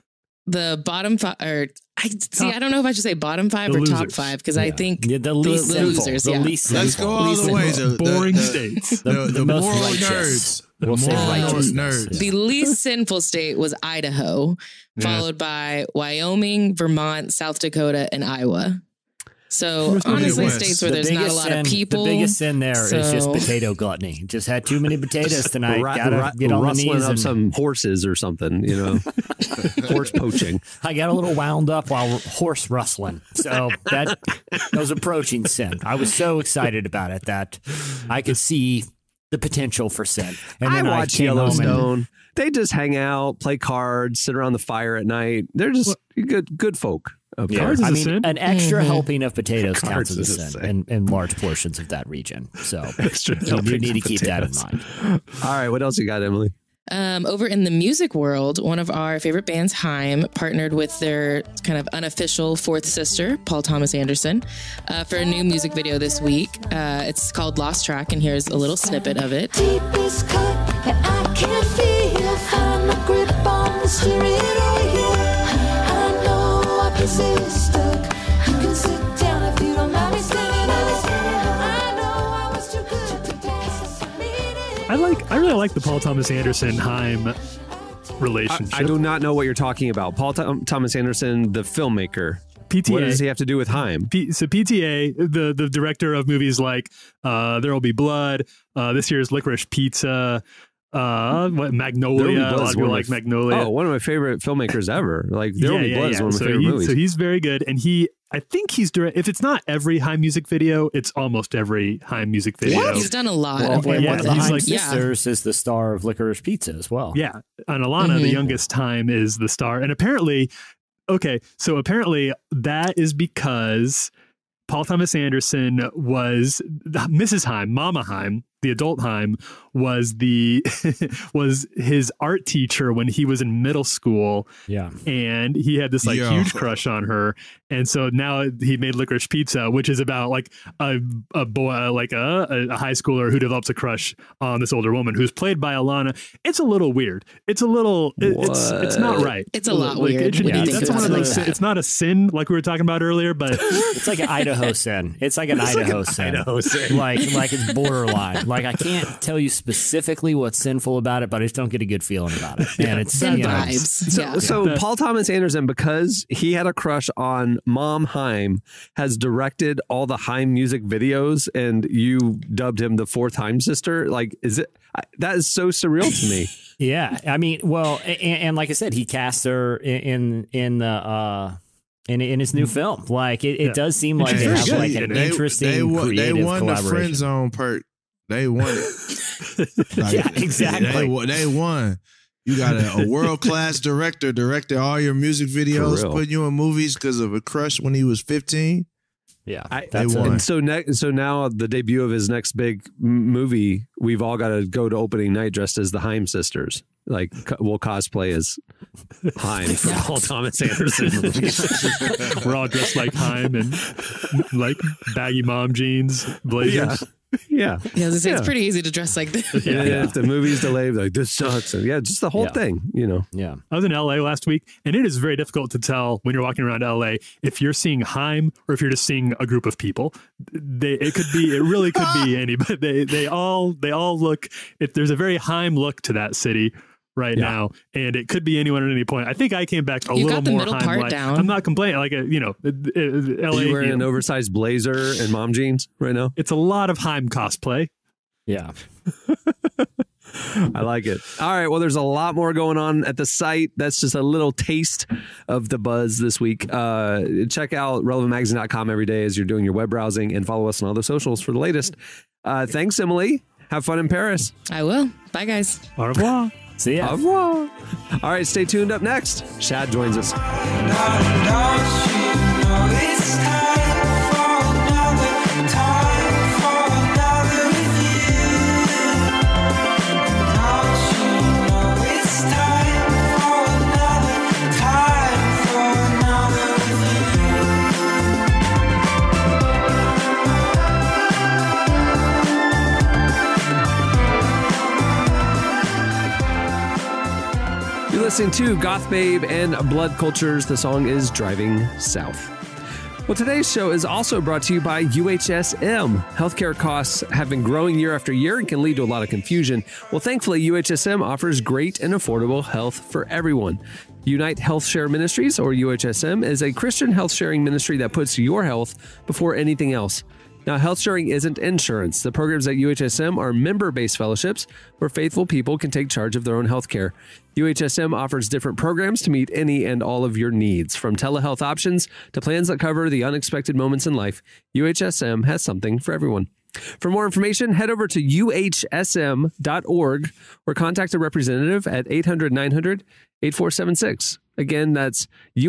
[SPEAKER 7] The bottom 5, or I don't know if I should say bottom 5 or top 5, because I think
[SPEAKER 3] the least
[SPEAKER 7] the
[SPEAKER 3] sinful,
[SPEAKER 7] losers.
[SPEAKER 3] the
[SPEAKER 7] Yeah.
[SPEAKER 3] least
[SPEAKER 4] Let's
[SPEAKER 3] sinful.
[SPEAKER 4] go all the way.
[SPEAKER 5] Boring states.
[SPEAKER 4] The
[SPEAKER 3] most
[SPEAKER 4] moral
[SPEAKER 3] righteous.
[SPEAKER 4] nerds. The
[SPEAKER 3] We'll say
[SPEAKER 4] moral
[SPEAKER 3] righteousness.
[SPEAKER 4] nerds.
[SPEAKER 7] The least sinful state was Idaho, followed by Wyoming, Vermont, South Dakota, and Iowa. So honestly,
[SPEAKER 4] Midwest.
[SPEAKER 7] states where there's not a lot of people.
[SPEAKER 3] The biggest sin there is just
[SPEAKER 7] so-
[SPEAKER 3] potato gluttony. Just had too many potatoes tonight. Gotta get on the
[SPEAKER 2] rustling
[SPEAKER 3] knees
[SPEAKER 2] up
[SPEAKER 3] and
[SPEAKER 2] some horses or something, you know, horse poaching.
[SPEAKER 3] I got a little wound up while horse rustling. So that was approaching sin. I was so excited about it that I could see the potential for sin. And
[SPEAKER 2] I
[SPEAKER 3] then
[SPEAKER 2] watch
[SPEAKER 3] came home and-
[SPEAKER 2] Yellowstone. They just hang out, play cards, sit around the fire at night. They're just good folk. Of
[SPEAKER 3] Yeah.
[SPEAKER 2] course.
[SPEAKER 5] Cards is
[SPEAKER 3] I
[SPEAKER 5] a
[SPEAKER 3] mean,
[SPEAKER 5] sin?
[SPEAKER 3] an extra helping of potatoes counts
[SPEAKER 2] Cards
[SPEAKER 3] as
[SPEAKER 2] is
[SPEAKER 3] a
[SPEAKER 2] a
[SPEAKER 3] sin in large portions of that region. So you
[SPEAKER 2] helping
[SPEAKER 3] need to
[SPEAKER 2] of
[SPEAKER 3] keep that in
[SPEAKER 2] potatoes.
[SPEAKER 3] mind.
[SPEAKER 2] All right, what else you got, Emily?
[SPEAKER 7] Over in the music world, one of our favorite bands, Haim, partnered with their kind of unofficial fourth sister, Paul Thomas Anderson, for a new music video this week. It's called Lost Track, and here's a little snippet of it.
[SPEAKER 9] Deepest cut, and I can't feel. Find my grip on the steering wheel. I know I can stay stuck. You can sit down if you don't mind me standing up. I know I was too good to pass.
[SPEAKER 5] I really like the Paul Thomas Anderson Haim relationship.
[SPEAKER 2] I do not know what you're talking about. Paul Thomas Anderson, the filmmaker.
[SPEAKER 5] PTA.
[SPEAKER 2] What does he have to do with Haim?
[SPEAKER 5] So PTA, the director of movies like There Will Be Blood, this year's Licorice Pizza, Magnolia. A lot of people like Magnolia.
[SPEAKER 2] Oh, one of my favorite filmmakers ever. Like There Will Be Blood is one of my favorite movies.
[SPEAKER 5] So he's very good, and I think he's if it's not every Haim music video, it's almost every Haim music video.
[SPEAKER 7] He's done a lot
[SPEAKER 3] Well,
[SPEAKER 7] of
[SPEAKER 3] and
[SPEAKER 5] yeah,
[SPEAKER 3] one of the
[SPEAKER 5] he's
[SPEAKER 3] Haim
[SPEAKER 5] like-
[SPEAKER 3] sisters is the star of Licorice Pizza as well.
[SPEAKER 5] Yeah, and Alana, the youngest Haim, is the star, and apparently that is because Paul Thomas Anderson was Mrs. Haim, Mama Haim, the adult Haim, was was his art teacher when he was in middle school.
[SPEAKER 3] Yeah.
[SPEAKER 5] And he had this huge crush on her. And so now he made Licorice Pizza, which is about like a boy, like a high schooler who develops a crush on this older woman who's played by Alana. It's a little weird. It's a little, it's not right.
[SPEAKER 7] It's a lot
[SPEAKER 5] Like,
[SPEAKER 7] weird
[SPEAKER 5] it should
[SPEAKER 7] when you
[SPEAKER 5] be,
[SPEAKER 7] think
[SPEAKER 5] that's one
[SPEAKER 7] about
[SPEAKER 5] of
[SPEAKER 7] it
[SPEAKER 5] those,
[SPEAKER 7] like that.
[SPEAKER 5] it's not a sin like we were talking about earlier, but
[SPEAKER 3] It's like an Idaho sin. It's like an Idaho sin. Like it's borderline. Like I can't tell you specifically what's sinful about it, but I just don't get a good feeling about it. And it's
[SPEAKER 7] Sin
[SPEAKER 3] you know,
[SPEAKER 7] vibes.
[SPEAKER 2] So Paul Thomas Anderson, because he had a crush on Mom Haim, has directed all the Haim music videos, and you dubbed him the fourth Haim sister. Like, that is so surreal to me.
[SPEAKER 3] Yeah, I mean, well, and like I said, he cast her in his new film. Like it does seem like they have like an interesting creative
[SPEAKER 4] they won the
[SPEAKER 3] collaboration.
[SPEAKER 4] friend zone perk. They won it.
[SPEAKER 3] Yeah, exactly.
[SPEAKER 4] They won. You got a world class director directed all your music videos, putting you in movies because of a crush when he was 15.
[SPEAKER 3] Yeah,
[SPEAKER 4] they won.
[SPEAKER 2] And so now the debut of his next big movie, we've all got to go to opening night dressed as the Haim sisters. Like we'll cosplay as Haim from Paul Thomas Anderson.
[SPEAKER 5] we're all dressed like Haim and like baggy mom jeans, blazers.
[SPEAKER 2] Yeah.
[SPEAKER 7] It's pretty easy to dress like this.
[SPEAKER 2] Yeah. If the movie's delayed, like this sucks. And just the whole thing, you know.
[SPEAKER 3] Yeah.
[SPEAKER 5] I was in LA last week, and it is very difficult to tell when you're walking around LA if you're seeing Haim or if you're just seeing a group of people. It really could be anybody. They all look. If there's a very Haim look to that city right now, and it could be anyone at any point. I think I came back a
[SPEAKER 7] You
[SPEAKER 5] little
[SPEAKER 7] got the
[SPEAKER 5] more
[SPEAKER 7] middle part
[SPEAKER 5] Heimlich.
[SPEAKER 7] down.
[SPEAKER 5] I'm not complaining. Like, LA.
[SPEAKER 2] You wearing an oversized blazer and mom jeans right now?
[SPEAKER 5] It's a lot of Heim cosplay.
[SPEAKER 3] Yeah.
[SPEAKER 2] I like it. All right. Well, there's a lot more going on at the site. That's just a little taste of the buzz this week. Check out relevantmagazine.com every day as you're doing your web browsing, and follow us on all the socials for the latest. Thanks, Emily. Have fun in Paris.
[SPEAKER 7] I will. Bye, guys.
[SPEAKER 5] Au revoir.
[SPEAKER 3] See ya.
[SPEAKER 2] Au revoir. All right. Stay tuned. Up next, Shad joins us. Listening to Goth Babe and Blood Cultures. The song is Driving South. Well, today's show is also brought to you by UHSM. Healthcare costs have been growing year after year and can lead to a lot of confusion. Well, thankfully, UHSM offers great and affordable health for everyone. Unite Health Share Ministries, or UHSM, is a Christian health sharing ministry that puts your health before anything else. Now, health sharing isn't insurance. The programs at UHSM are member-based fellowships where faithful people can take charge of their own health care. UHSM offers different programs to meet any and all of your needs. From telehealth options to plans that cover the unexpected moments in life, UHSM has something for everyone. For more information, head over to uhsm.org or contact a representative at 800-900-8476. Again, that's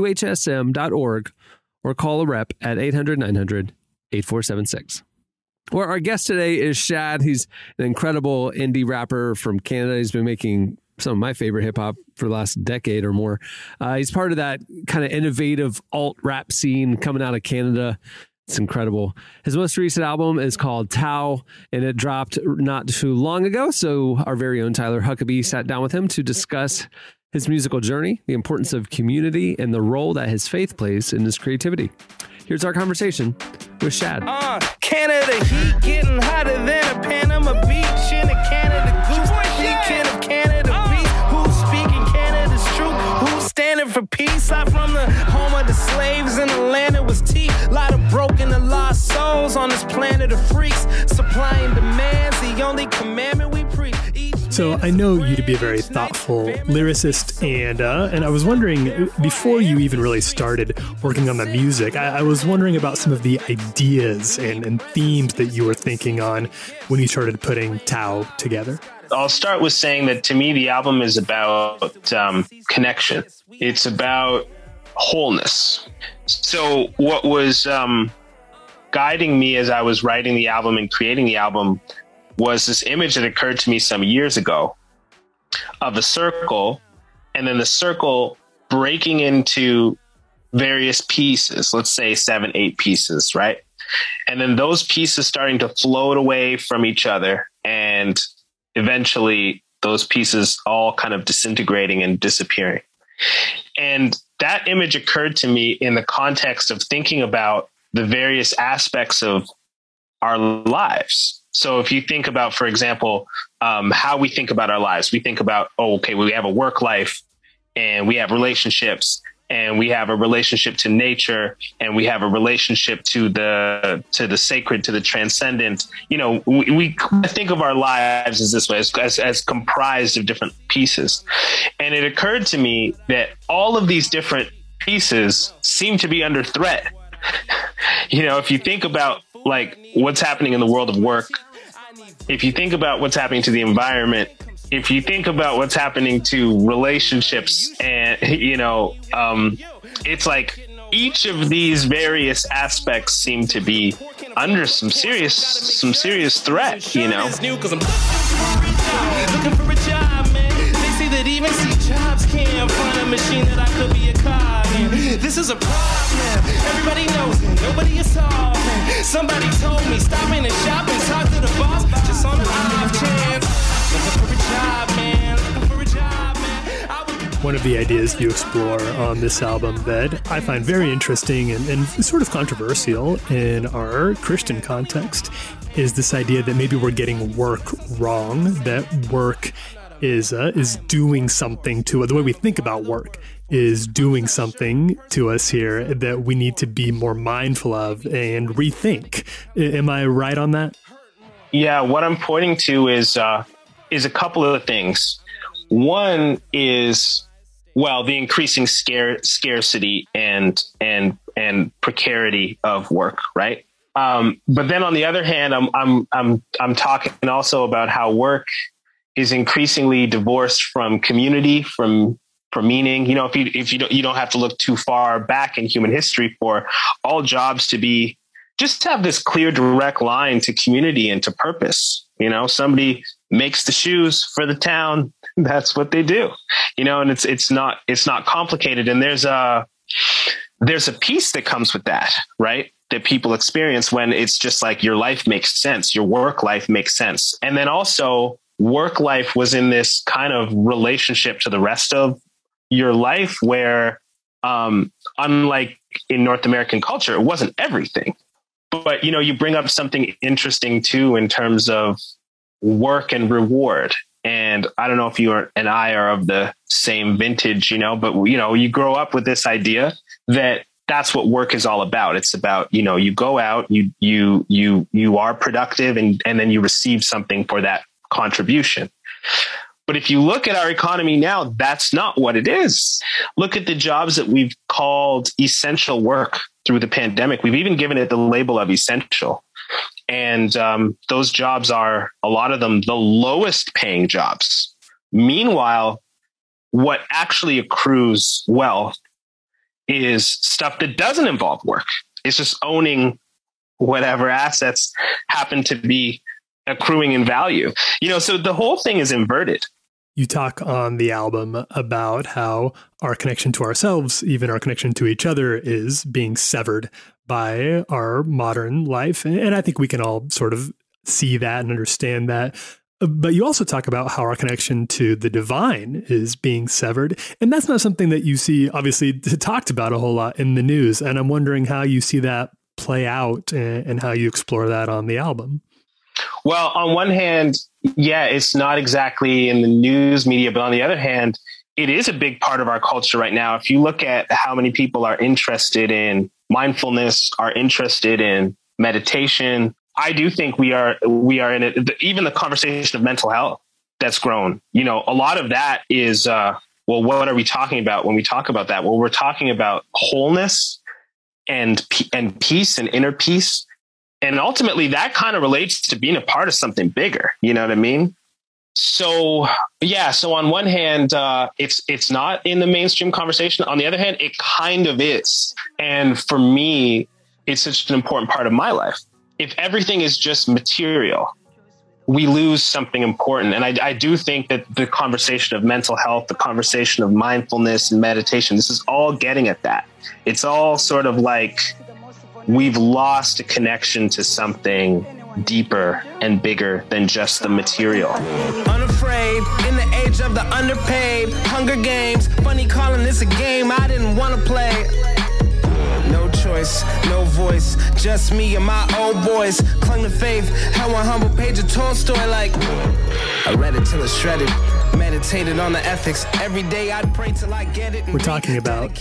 [SPEAKER 2] uhsm.org or call a rep at 800-900-8476. Well, our guest today is Shad. He's an incredible indie rapper from Canada. He's been making some of my favorite hip hop for the last decade or more. He's part of that kind of innovative alt rap scene coming out of Canada. It's incredible. His most recent album is called Tau, and it dropped not too long ago. So our very own Tyler Huckabee sat down with him to discuss his musical journey, the importance of community, and the role that his faith plays in his creativity. Here's our conversation with Shad.
[SPEAKER 10] Canada heat getting hotter than a Panama beach in a Canada goose. Speaking of Canada beast, who's speaking Canada's truth? Who's standing for peace? I'm from the home of the slaves in the land that was teeth. Lot of broken and lost souls on this planet of freaks. Supply and demand's the only commandment we preach.
[SPEAKER 5] So I know you to be a very thoughtful lyricist, and I was wondering, before you even really started working on the music, I was wondering about some of the ideas and themes that you were thinking on when you started putting Tau together.
[SPEAKER 11] I'll start with saying that to me, the album is about connection. It's about wholeness. So what was guiding me as I was writing the album and creating the album was this image that occurred to me some years ago of a circle, and then the circle breaking into various pieces, let's say 7, 8 pieces, right? And then those pieces starting to float away from each other, and eventually those pieces all kind of disintegrating and disappearing. And that image occurred to me in the context of thinking about the various aspects of our lives. So if you think about, for example, how we think about our lives, we think about, we have a work life, and we have relationships, and we have a relationship to nature, and we have a relationship to the sacred, to the transcendent. You know, we think of our lives as this way, as comprised of different pieces. And it occurred to me that all of these different pieces seem to be under threat. You know, if you think about like what's happening in the world of work, if you think about what's happening to the environment, if you think about what's happening to relationships, and, you know, it's like each of these various aspects seem to be under some serious threat, you know.
[SPEAKER 10] Looking for a job, man. They say that even Steve Jobs can't find a machine that I could be a car, man. This is a problem. Everybody knows it. Nobody is solving. Somebody told me stop in and shop and talk to the boss just on the off chance. Looking for a job, man. Looking for a job, man.
[SPEAKER 5] One of the ideas you explore on this album that I find very interesting and sort of controversial in our Christian context is this idea that maybe we're getting work wrong, that work is doing something to it. The way we think about work is doing something to us here that we need to be more mindful of and rethink. Am I right on that?
[SPEAKER 11] Yeah, what I'm pointing to is a couple of things. One is, well, the increasing scarcity and precarity of work, right? But then on the other hand, I'm talking also about how work is increasingly divorced from community, from meaning. You know, if you don't have to look too far back in human history for all jobs to be just have this clear, direct line to community and to purpose. You know, somebody makes the shoes for the town. That's what they do. You know, and it's not complicated. And there's a peace that comes with that, right? That people experience when it's just like your life makes sense, your work life makes sense. And then also work life was in this kind of relationship to the rest of your life where, unlike in North American culture, it wasn't everything. But, you know, you bring up something interesting too, in terms of work and reward. And I don't know if you and I are of the same vintage, you know, but, you know, you grow up with this idea that that's what work is all about. It's about, you know, you go out, you are productive and then you receive something for that contribution. But if you look at our economy now, that's not what it is. Look at the jobs that we've called essential work through the pandemic. We've even given it the label of essential. And those jobs are, a lot of them, the lowest paying jobs. Meanwhile, what actually accrues wealth is stuff that doesn't involve work. It's just owning whatever assets happen to be accruing in value. You know, so the whole thing is inverted.
[SPEAKER 5] You talk on the album about how our connection to ourselves, even our connection to each other, is being severed by our modern life. And I think we can all sort of see that and understand that. But you also talk about how our connection to the divine is being severed. And that's not something that you see, obviously, talked about a whole lot in the news. And I'm wondering how you see that play out and how you explore that on the album.
[SPEAKER 11] Well, on one hand, yeah, it's not exactly in the news media, but on the other hand, it is a big part of our culture right now. If you look at how many people are interested in mindfulness, are interested in meditation, I do think we are in it. Even the conversation of mental health that's grown, you know, a lot of that is, well, what are we talking about when we talk about that? Well, we're talking about wholeness and peace and inner peace. And ultimately that kind of relates to being a part of something bigger. You know what I mean? So, yeah. So on one hand, it's not in the mainstream conversation. On the other hand, it kind of is. And for me, it's such an important part of my life. If everything is just material, we lose something important. And I do think that the conversation of mental health, the conversation of mindfulness and meditation, this is all getting at that. It's all sort of like we've lost a connection to something deeper and bigger than just the material.
[SPEAKER 10] Unafraid, in the age of the underpaid, Hunger Games, funny calling this a game I didn't want to play. No choice, no voice, just me and my old boys. Clung to faith, had one humble page of Tolstoy like I read it till it's shredded. Meditated on the ethics every day. I'd pray till I get it.
[SPEAKER 5] We're talking about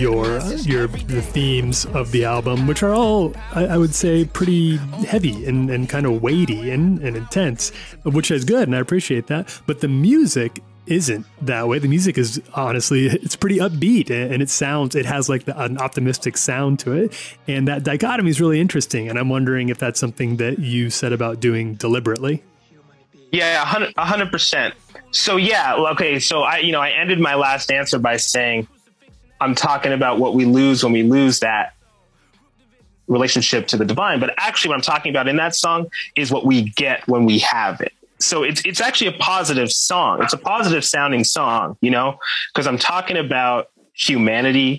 [SPEAKER 5] the themes of the album, which are all, I would say, pretty heavy and kind of weighty and intense, which is good, and I appreciate that. But the music isn't that way. The music is honestly, it's pretty upbeat, and it has like an optimistic sound to it. And that dichotomy is really interesting. And I'm wondering if that's something that you set about doing deliberately.
[SPEAKER 11] Yeah, 100%. So yeah, okay. So I ended my last answer by saying, I'm talking about what we lose when we lose that relationship to the divine. But actually what I'm talking about in that song is what we get when we have it. So it's actually a positive song. It's a positive sounding song, you know, because I'm talking about humanity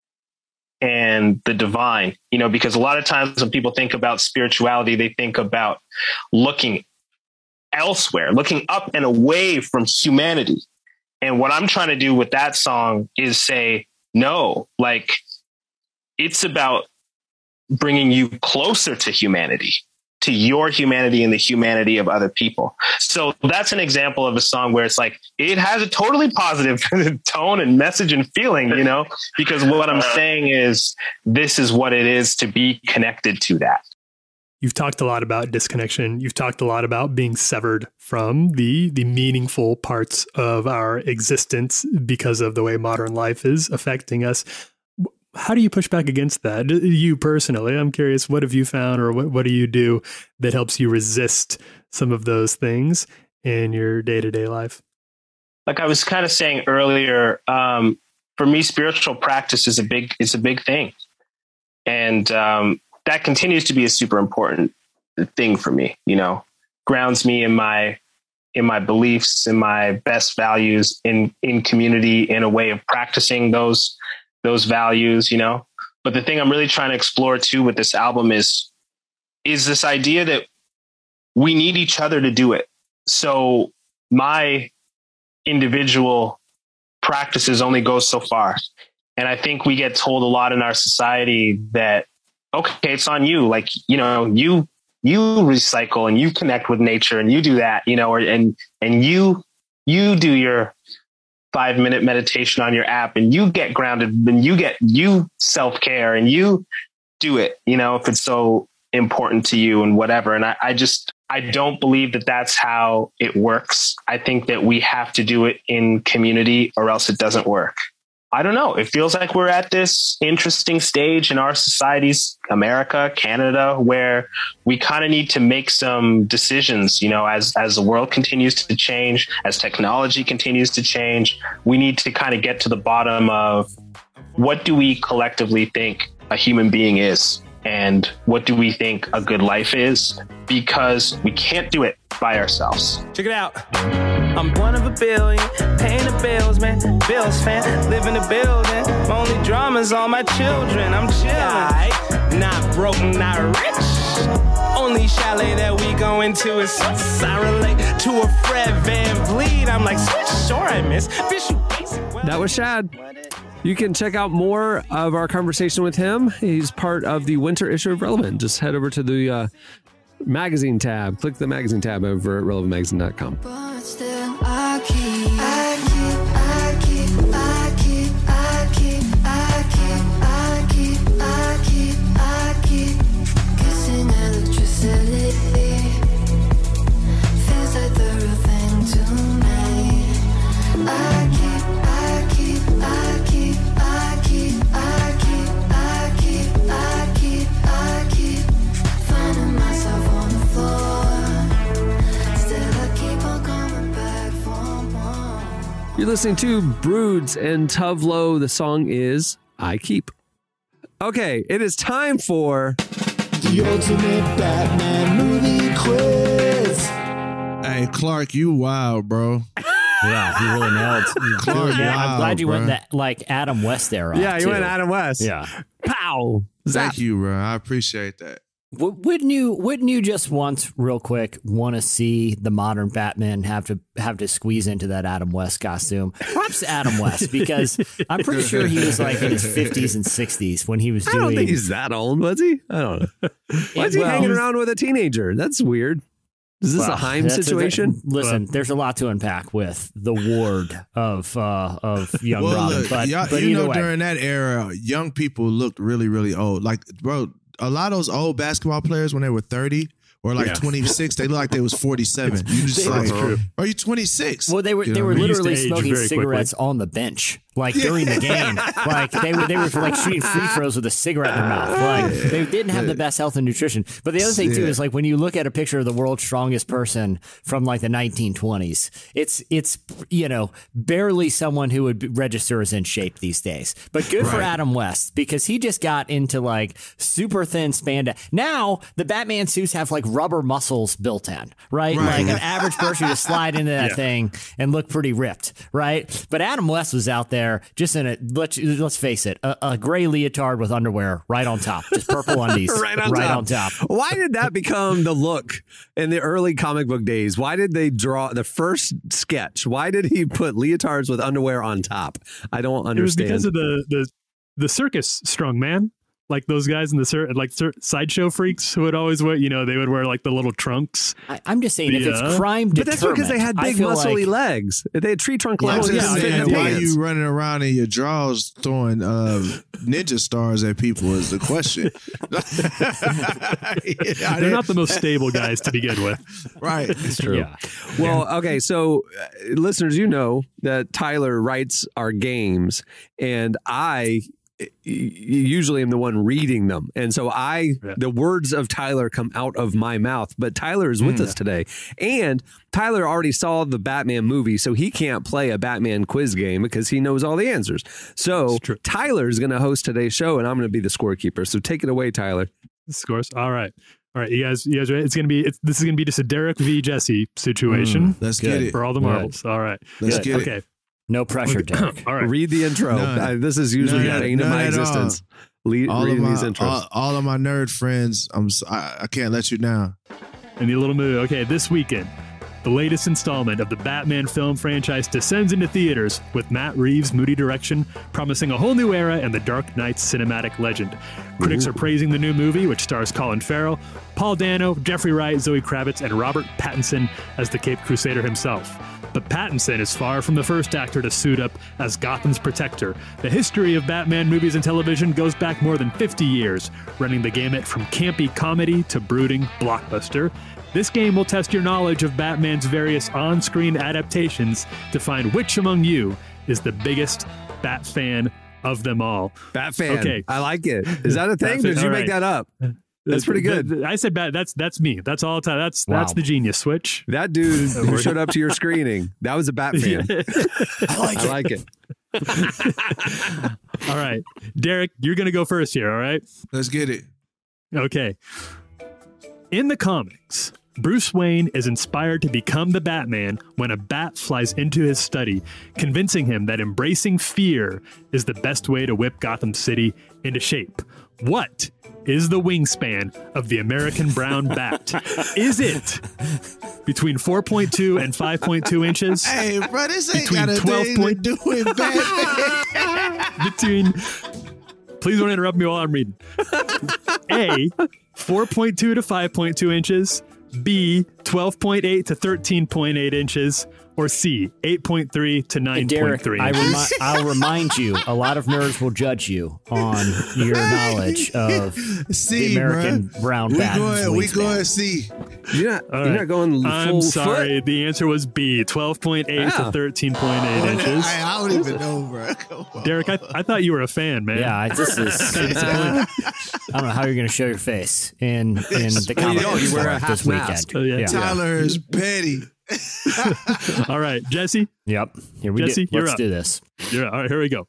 [SPEAKER 11] and the divine, you know, because a lot of times when people think about spirituality, they think about looking elsewhere, looking up and away from humanity. And what I'm trying to do with that song is say, no, like it's about bringing you closer to humanity, to your humanity and the humanity of other people. So that's an example of a song where it's like, it has a totally positive tone and message and feeling, you know, because what I'm saying is this is what it is to be connected to that.
[SPEAKER 5] You've talked a lot about disconnection. You've talked a lot about being severed from the meaningful parts of our existence because of the way modern life is affecting us. How do you push back against that? You personally, I'm curious, what have you found, or what do you do that helps you resist some of those things in your day-to-day life?
[SPEAKER 11] Like I was kind of saying earlier, for me, spiritual practice is a big thing. And that continues to be a super important thing for me, you know, grounds me in my beliefs, in my best values, in community, in a way of practicing those values, you know. But the thing I'm really trying to explore too with this album is this idea that we need each other to do it. So my individual practices only go so far. And I think we get told a lot in our society that, okay, it's on you. Like, you know, you recycle and you connect with nature and you do that, you know, and you do your 5-minute meditation on your app and you get grounded and you self-care and you do it, you know, if it's so important to you and whatever. And I don't believe that that's how it works. I think that we have to do it in community or else it doesn't work. I don't know. It feels like we're at this interesting stage in our societies, America, Canada, where we kind of need to make some decisions, you know, as the world continues to change, as technology continues to change, we need to kind of get to the bottom of what do we collectively think a human being is and what do we think a good life is, because we can't do it by ourselves.
[SPEAKER 10] Check it out. I'm one of a billion, paying the bills, man. Bills fan, live in the building. My only drama's all my children. I'm chillin', not broke, not rich. Only chalet that we go into is I relate to a Fred Van Vliet. I'm like, switch, sure I miss.
[SPEAKER 2] That was Shad. You can check out more of our conversation with him. He's part of the winter issue of Relevant. Just head over to the magazine tab. Click the magazine tab over at relevantmagazine.com.
[SPEAKER 9] But still, I keep kissing electricity. Feels like the real thing to me. I keep finding myself on the floor. Still I keep on coming back for more.
[SPEAKER 2] You're listening to Broods and Tuvlo. The song is I Keep. Okay, it is time for
[SPEAKER 12] the ultimate Batman movie quiz.
[SPEAKER 4] Hey, Clark, you wild, bro.
[SPEAKER 3] Yeah, he really nailed.
[SPEAKER 4] Clark,
[SPEAKER 3] I'm glad you went that like Adam West era.
[SPEAKER 2] Yeah, you
[SPEAKER 3] too.
[SPEAKER 2] went Adam West.
[SPEAKER 3] Yeah.
[SPEAKER 2] Pow.
[SPEAKER 4] Thank you, bro. I appreciate that.
[SPEAKER 3] Wouldn't you just once, real quick, want to see the modern Batman have to squeeze into that Adam West costume? Props to Adam West, because I'm pretty sure he was like in his 50s and 60s when he was doing.
[SPEAKER 2] I don't think he's that old, was he? I don't know. Why is he hanging around with a teenager? That's weird. Is this a Heim situation?
[SPEAKER 3] Listen, there's a lot to unpack with the ward of young Robin.
[SPEAKER 4] Look,
[SPEAKER 3] but
[SPEAKER 4] you know,
[SPEAKER 3] way.
[SPEAKER 4] during that era, young people looked really, really old. Like, bro, a lot of those old basketball players when they were 30 or like 26, they looked like they was 47. You just like, are you 26?
[SPEAKER 3] Well, they were literally smoking cigarettes on the bench, like during the game. Like they were like shooting free throws with a cigarette in their mouth. Like they didn't have the best health and nutrition. But the other thing too is like when you look at a picture of the world's strongest person from like the 1920s, it's you know, barely someone who would register as in shape these days. But good for Adam West, because he just got into like super thin spandex. Now the Batman suits have like rubber muscles built in, right? Like an average person would slide into that thing and look pretty ripped, right? But Adam West was out there just in a, let's face it, a gray leotard with underwear right on top, just purple undies right on top.
[SPEAKER 2] Why did that become the look in the early comic book days? Why did they draw the first sketch? Why did he put leotards with underwear on top? I don't understand.
[SPEAKER 5] It was because of the circus strong man. like those guys in the sideshow freaks who would always wear, they would wear like the little trunks.
[SPEAKER 3] I'm just saying, if it's crime
[SPEAKER 2] but that's because they had big muscly
[SPEAKER 3] like,
[SPEAKER 2] legs. They had tree trunk legs.
[SPEAKER 4] Why you running around in your drawers throwing ninja stars at people is the question.
[SPEAKER 5] They're not the most stable guys to begin with.
[SPEAKER 4] Right.
[SPEAKER 2] It's true. Yeah. Well, okay. So listeners, you know that Tyler writes our games, and I usually am the one reading them. And so the words of Tyler come out of my mouth, but Tyler is with us today. And Tyler already saw the Batman movie, so he can't play a Batman quiz game because he knows all the answers. So Tyler is going to host today's show, and I'm going to be the scorekeeper. So take it away, Tyler.
[SPEAKER 5] Scores. All right. You guys ready? This is going to be just a Derek v. Jesse situation.
[SPEAKER 4] Let's get it.
[SPEAKER 5] For all the marbles. All right.
[SPEAKER 4] Let's get it.
[SPEAKER 5] Okay.
[SPEAKER 3] No pressure, Derek.
[SPEAKER 5] All right.
[SPEAKER 2] Read the intro. This is usually the bane of my existence. Reading these intros.
[SPEAKER 4] All of my nerd friends, I can't let you down.
[SPEAKER 5] I need a little move. Okay, this weekend, the latest installment of the Batman film franchise descends into theaters with Matt Reeves' moody direction, promising a whole new era in the Dark Knight's cinematic legend. Critics are praising the new movie, which stars Colin Farrell, Paul Dano, Jeffrey Wright, Zoe Kravitz, and Robert Pattinson as the Caped Crusader himself. But Pattinson is far from the first actor to suit up as Gotham's protector. The history of Batman movies and television goes back more than 50 years, running the gamut from campy comedy to brooding blockbuster. This game will test your knowledge of Batman's various on-screen adaptations to find which among you is the biggest Bat fan of them all.
[SPEAKER 2] Bat fan.
[SPEAKER 5] Okay.
[SPEAKER 2] I like it. Is that a thing? Did you make that up? That's pretty good.
[SPEAKER 5] I said that's me. That's all time. That's the genius switch.
[SPEAKER 2] That dude who showed up to your screening, that was a Bat fan. I like it.
[SPEAKER 5] All right. Derek, you're going to go first here, all right?
[SPEAKER 4] Let's get it.
[SPEAKER 5] Okay. In the comics, Bruce Wayne is inspired to become the Batman when a bat flies into his study, convincing him that embracing fear is the best way to whip Gotham City into shape. What is the wingspan of the American brown bat? Is it between 4.2 and 5.2 inches?
[SPEAKER 4] Hey, bro, this ain't
[SPEAKER 5] between
[SPEAKER 4] got a
[SPEAKER 5] 12
[SPEAKER 4] thing to do with Batman.
[SPEAKER 5] Please don't interrupt me while I'm reading. A, 4.2 to 5.2 inches. B, 12.8 to 13.8 inches. Or C, 8.3 to 9.3
[SPEAKER 3] Derek,
[SPEAKER 5] inches.
[SPEAKER 3] I'll remind you, a lot of nerds will judge you on your knowledge of the American brown bat.
[SPEAKER 4] We going C.
[SPEAKER 2] You're not going full
[SPEAKER 5] I'm sorry.
[SPEAKER 2] foot?
[SPEAKER 5] The answer was B, 12.8 to 13.8 inches.
[SPEAKER 4] I don't even know, bro. Come on.
[SPEAKER 5] Derek, I thought you were a fan, man.
[SPEAKER 3] Yeah, this is. I don't know how you're going to show your face in the comic book
[SPEAKER 2] you wear a
[SPEAKER 3] this
[SPEAKER 2] half mask.
[SPEAKER 3] weekend.
[SPEAKER 5] Yeah.
[SPEAKER 4] Tyler is petty.
[SPEAKER 5] All right, Jesse.
[SPEAKER 3] Yep. Here we
[SPEAKER 5] Jesse,
[SPEAKER 3] go.
[SPEAKER 5] you're
[SPEAKER 3] Let's
[SPEAKER 5] up.
[SPEAKER 3] do this.
[SPEAKER 5] All right, here we go.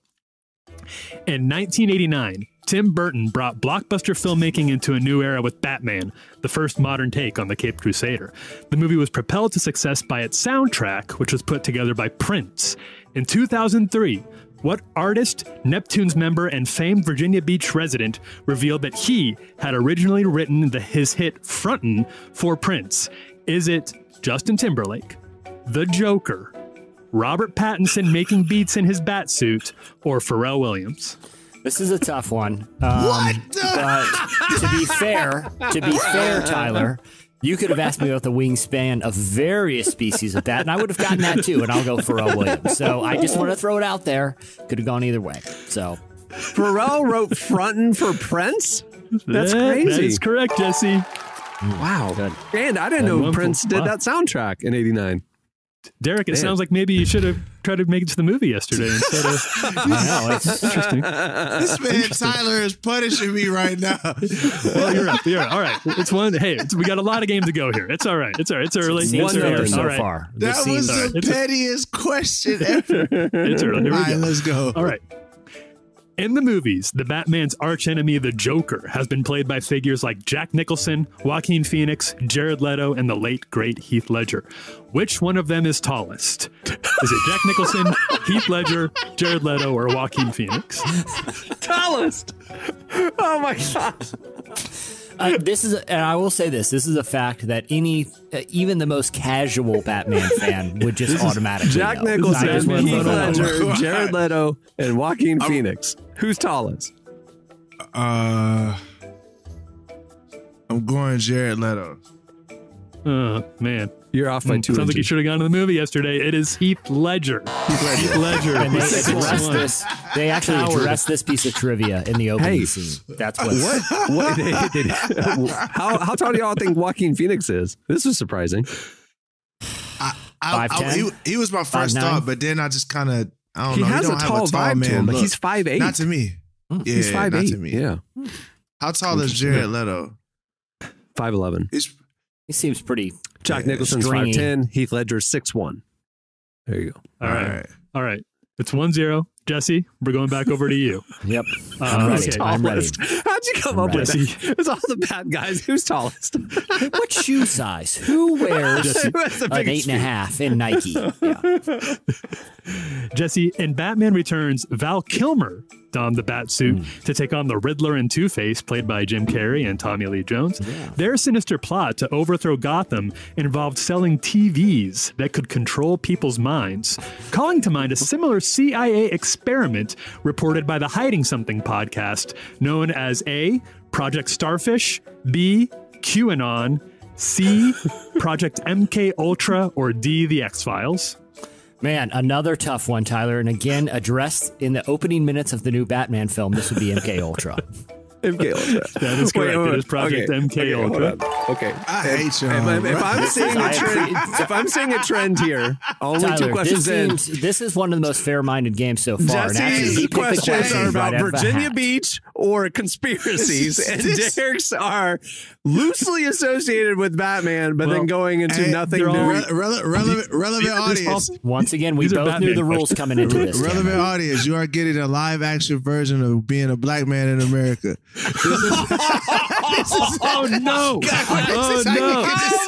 [SPEAKER 5] In 1989, Tim Burton brought blockbuster filmmaking into a new era with Batman, the first modern take on the Caped Crusader. The movie was propelled to success by its soundtrack, which was put together by Prince. In 2003, what artist, Neptune's member, and famed Virginia Beach resident revealed that he had originally written his hit Frontin' for Prince? Is it Justin Timberlake, The Joker, Robert Pattinson making beats in his bat suit, or Pharrell Williams?
[SPEAKER 3] This is a tough one.
[SPEAKER 4] What?
[SPEAKER 3] But to be fair, Tyler, you could have asked me about the wingspan of various species of bat, and I would have gotten that too, and I'll go Pharrell Williams. So I just want to throw it out there. Could have gone either way. So
[SPEAKER 2] Pharrell wrote Frontin' for Prince? That's crazy.
[SPEAKER 5] That is correct, Jesse.
[SPEAKER 2] Wow.
[SPEAKER 3] Good.
[SPEAKER 2] And I didn't know Prince did that soundtrack in 89.
[SPEAKER 5] Derek, it sounds like maybe you should have tried to make it to the movie yesterday instead of...
[SPEAKER 3] I know, it's
[SPEAKER 5] interesting.
[SPEAKER 4] This man Tyler is punishing me right now.
[SPEAKER 5] Well, you're up. All right. It's one. Hey, we got a lot of games to go here. It's all right. It's all right. It's early.
[SPEAKER 3] Seems
[SPEAKER 5] It's
[SPEAKER 3] fair
[SPEAKER 5] early.
[SPEAKER 3] so
[SPEAKER 5] All right.
[SPEAKER 3] far.
[SPEAKER 4] That was the pettiest question ever.
[SPEAKER 5] It's early. Here we
[SPEAKER 4] All right,
[SPEAKER 5] go.
[SPEAKER 4] let's go.
[SPEAKER 5] All right. In the movies, the Batman's archenemy, the Joker, has been played by figures like Jack Nicholson, Joaquin Phoenix, Jared Leto, and the late, great Heath Ledger. Which one of them is tallest? Is it Jack Nicholson, Heath Ledger, Jared Leto, or Joaquin Phoenix?
[SPEAKER 2] Tallest! Oh my God.
[SPEAKER 3] And I will say this is a fact that even the most casual Batman fan would just automatically
[SPEAKER 2] Jack
[SPEAKER 3] know.
[SPEAKER 2] Nicholson,
[SPEAKER 3] I just wanna
[SPEAKER 2] Heath
[SPEAKER 3] throw that out there.
[SPEAKER 2] Ledger, Jared Leto, and Joaquin Phoenix. Who's tallest?
[SPEAKER 4] I'm going Jared Leto.
[SPEAKER 5] Oh, man.
[SPEAKER 2] You're off by 2
[SPEAKER 5] Sounds like you
[SPEAKER 2] inches.
[SPEAKER 5] should have gone to the movie yesterday. It is Heath Ledger. Heath Ledger.
[SPEAKER 3] And they
[SPEAKER 5] Six
[SPEAKER 3] addressed
[SPEAKER 5] one.
[SPEAKER 3] this. They actually addressed this piece of trivia in the opening scene. That's what.
[SPEAKER 2] What? How tall do y'all think Joaquin Phoenix is? This was surprising.
[SPEAKER 3] 5'10"?
[SPEAKER 4] He was my first
[SPEAKER 3] 5'9"?
[SPEAKER 4] thought, but then I just kind of, I don't
[SPEAKER 2] He
[SPEAKER 4] know.
[SPEAKER 2] has
[SPEAKER 4] don't
[SPEAKER 2] a
[SPEAKER 4] have
[SPEAKER 2] tall vibe to him, but
[SPEAKER 4] look.
[SPEAKER 2] he's 5'8".
[SPEAKER 4] Not to me. Yeah,
[SPEAKER 2] He's 5'8".
[SPEAKER 4] not to me.
[SPEAKER 2] Yeah.
[SPEAKER 4] How tall is Jared Leto?
[SPEAKER 2] 5'11".
[SPEAKER 3] He seems pretty.
[SPEAKER 2] Jack Nicholson's
[SPEAKER 3] stringy.
[SPEAKER 2] 5'10". Heath Ledger's 6'1". There you go.
[SPEAKER 5] All right. It's 1-0. Jesse, we're going back over to you.
[SPEAKER 3] Yep. I'm ready.
[SPEAKER 5] Okay.
[SPEAKER 3] I'm ready.
[SPEAKER 2] How'd you come up with that? It's all the bad guys. Who's tallest?
[SPEAKER 3] What shoe size? Who wears
[SPEAKER 2] Who has the
[SPEAKER 3] an
[SPEAKER 2] biggest
[SPEAKER 3] 8.5 in Nike? Yeah.
[SPEAKER 5] Jesse, in Batman Returns, Val Kilmer donned the bat suit to take on the Riddler and Two-Face, played by Jim Carrey and Tommy Lee Jones.
[SPEAKER 3] Yeah.
[SPEAKER 5] Their sinister plot to overthrow Gotham involved selling TVs that could control people's minds, calling to mind a similar CIA experiment reported by the Hiding Something podcast, known as A, Project Starfish, B, QAnon, C, Project MK Ultra, or D, The X-Files.
[SPEAKER 3] Man, another tough one, Tyler. And again, addressed in the opening minutes of the new Batman film. This would be MK Ultra.
[SPEAKER 2] MK Ultra.
[SPEAKER 5] That is correct. It is Project MK Ultra.
[SPEAKER 2] Okay.
[SPEAKER 4] I hate you.
[SPEAKER 2] If I'm seeing a trend here, only
[SPEAKER 3] Tyler,
[SPEAKER 2] 2 questions in.
[SPEAKER 3] this is one of the most fair-minded games so far. And actually,
[SPEAKER 2] Jesse's
[SPEAKER 3] he picked the
[SPEAKER 2] questions are about
[SPEAKER 3] right out of the
[SPEAKER 2] Virginia
[SPEAKER 3] hat.
[SPEAKER 2] Beach or conspiracies, and Derek's are loosely associated with Batman, but then going into nothing
[SPEAKER 5] they're all
[SPEAKER 2] new.
[SPEAKER 4] Relevant audience.
[SPEAKER 3] Once again, we
[SPEAKER 5] These are
[SPEAKER 3] both knew
[SPEAKER 5] Batman
[SPEAKER 3] the rules coming into this.
[SPEAKER 4] Relevant audience. You are getting a live action version of being a black man in America.
[SPEAKER 5] Oh no! Oh no!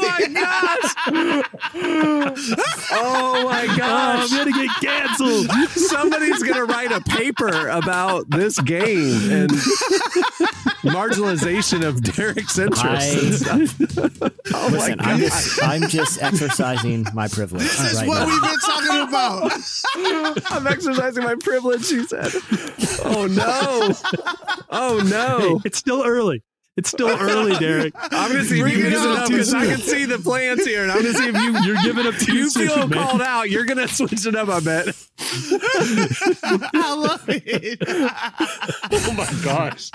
[SPEAKER 2] Oh my gosh!
[SPEAKER 5] I'm gonna get canceled.
[SPEAKER 2] Somebody's gonna write a paper about this game and marginalization of Derek's interests.
[SPEAKER 3] Listen, I'm just exercising my privilege.
[SPEAKER 4] This is
[SPEAKER 3] right
[SPEAKER 4] what
[SPEAKER 3] now.
[SPEAKER 4] we've been talking about.
[SPEAKER 2] I'm exercising my privilege, she said. Oh no! Oh no!
[SPEAKER 5] It's still early. It's still early, Derek.
[SPEAKER 2] I'm gonna see if you can give it up because I can see the plans here, and I'm gonna see if you're
[SPEAKER 5] giving up too
[SPEAKER 2] you
[SPEAKER 5] soon,
[SPEAKER 2] feel
[SPEAKER 5] man.
[SPEAKER 2] called out. You're gonna switch it up, I bet.
[SPEAKER 4] I love it.
[SPEAKER 2] Oh my gosh!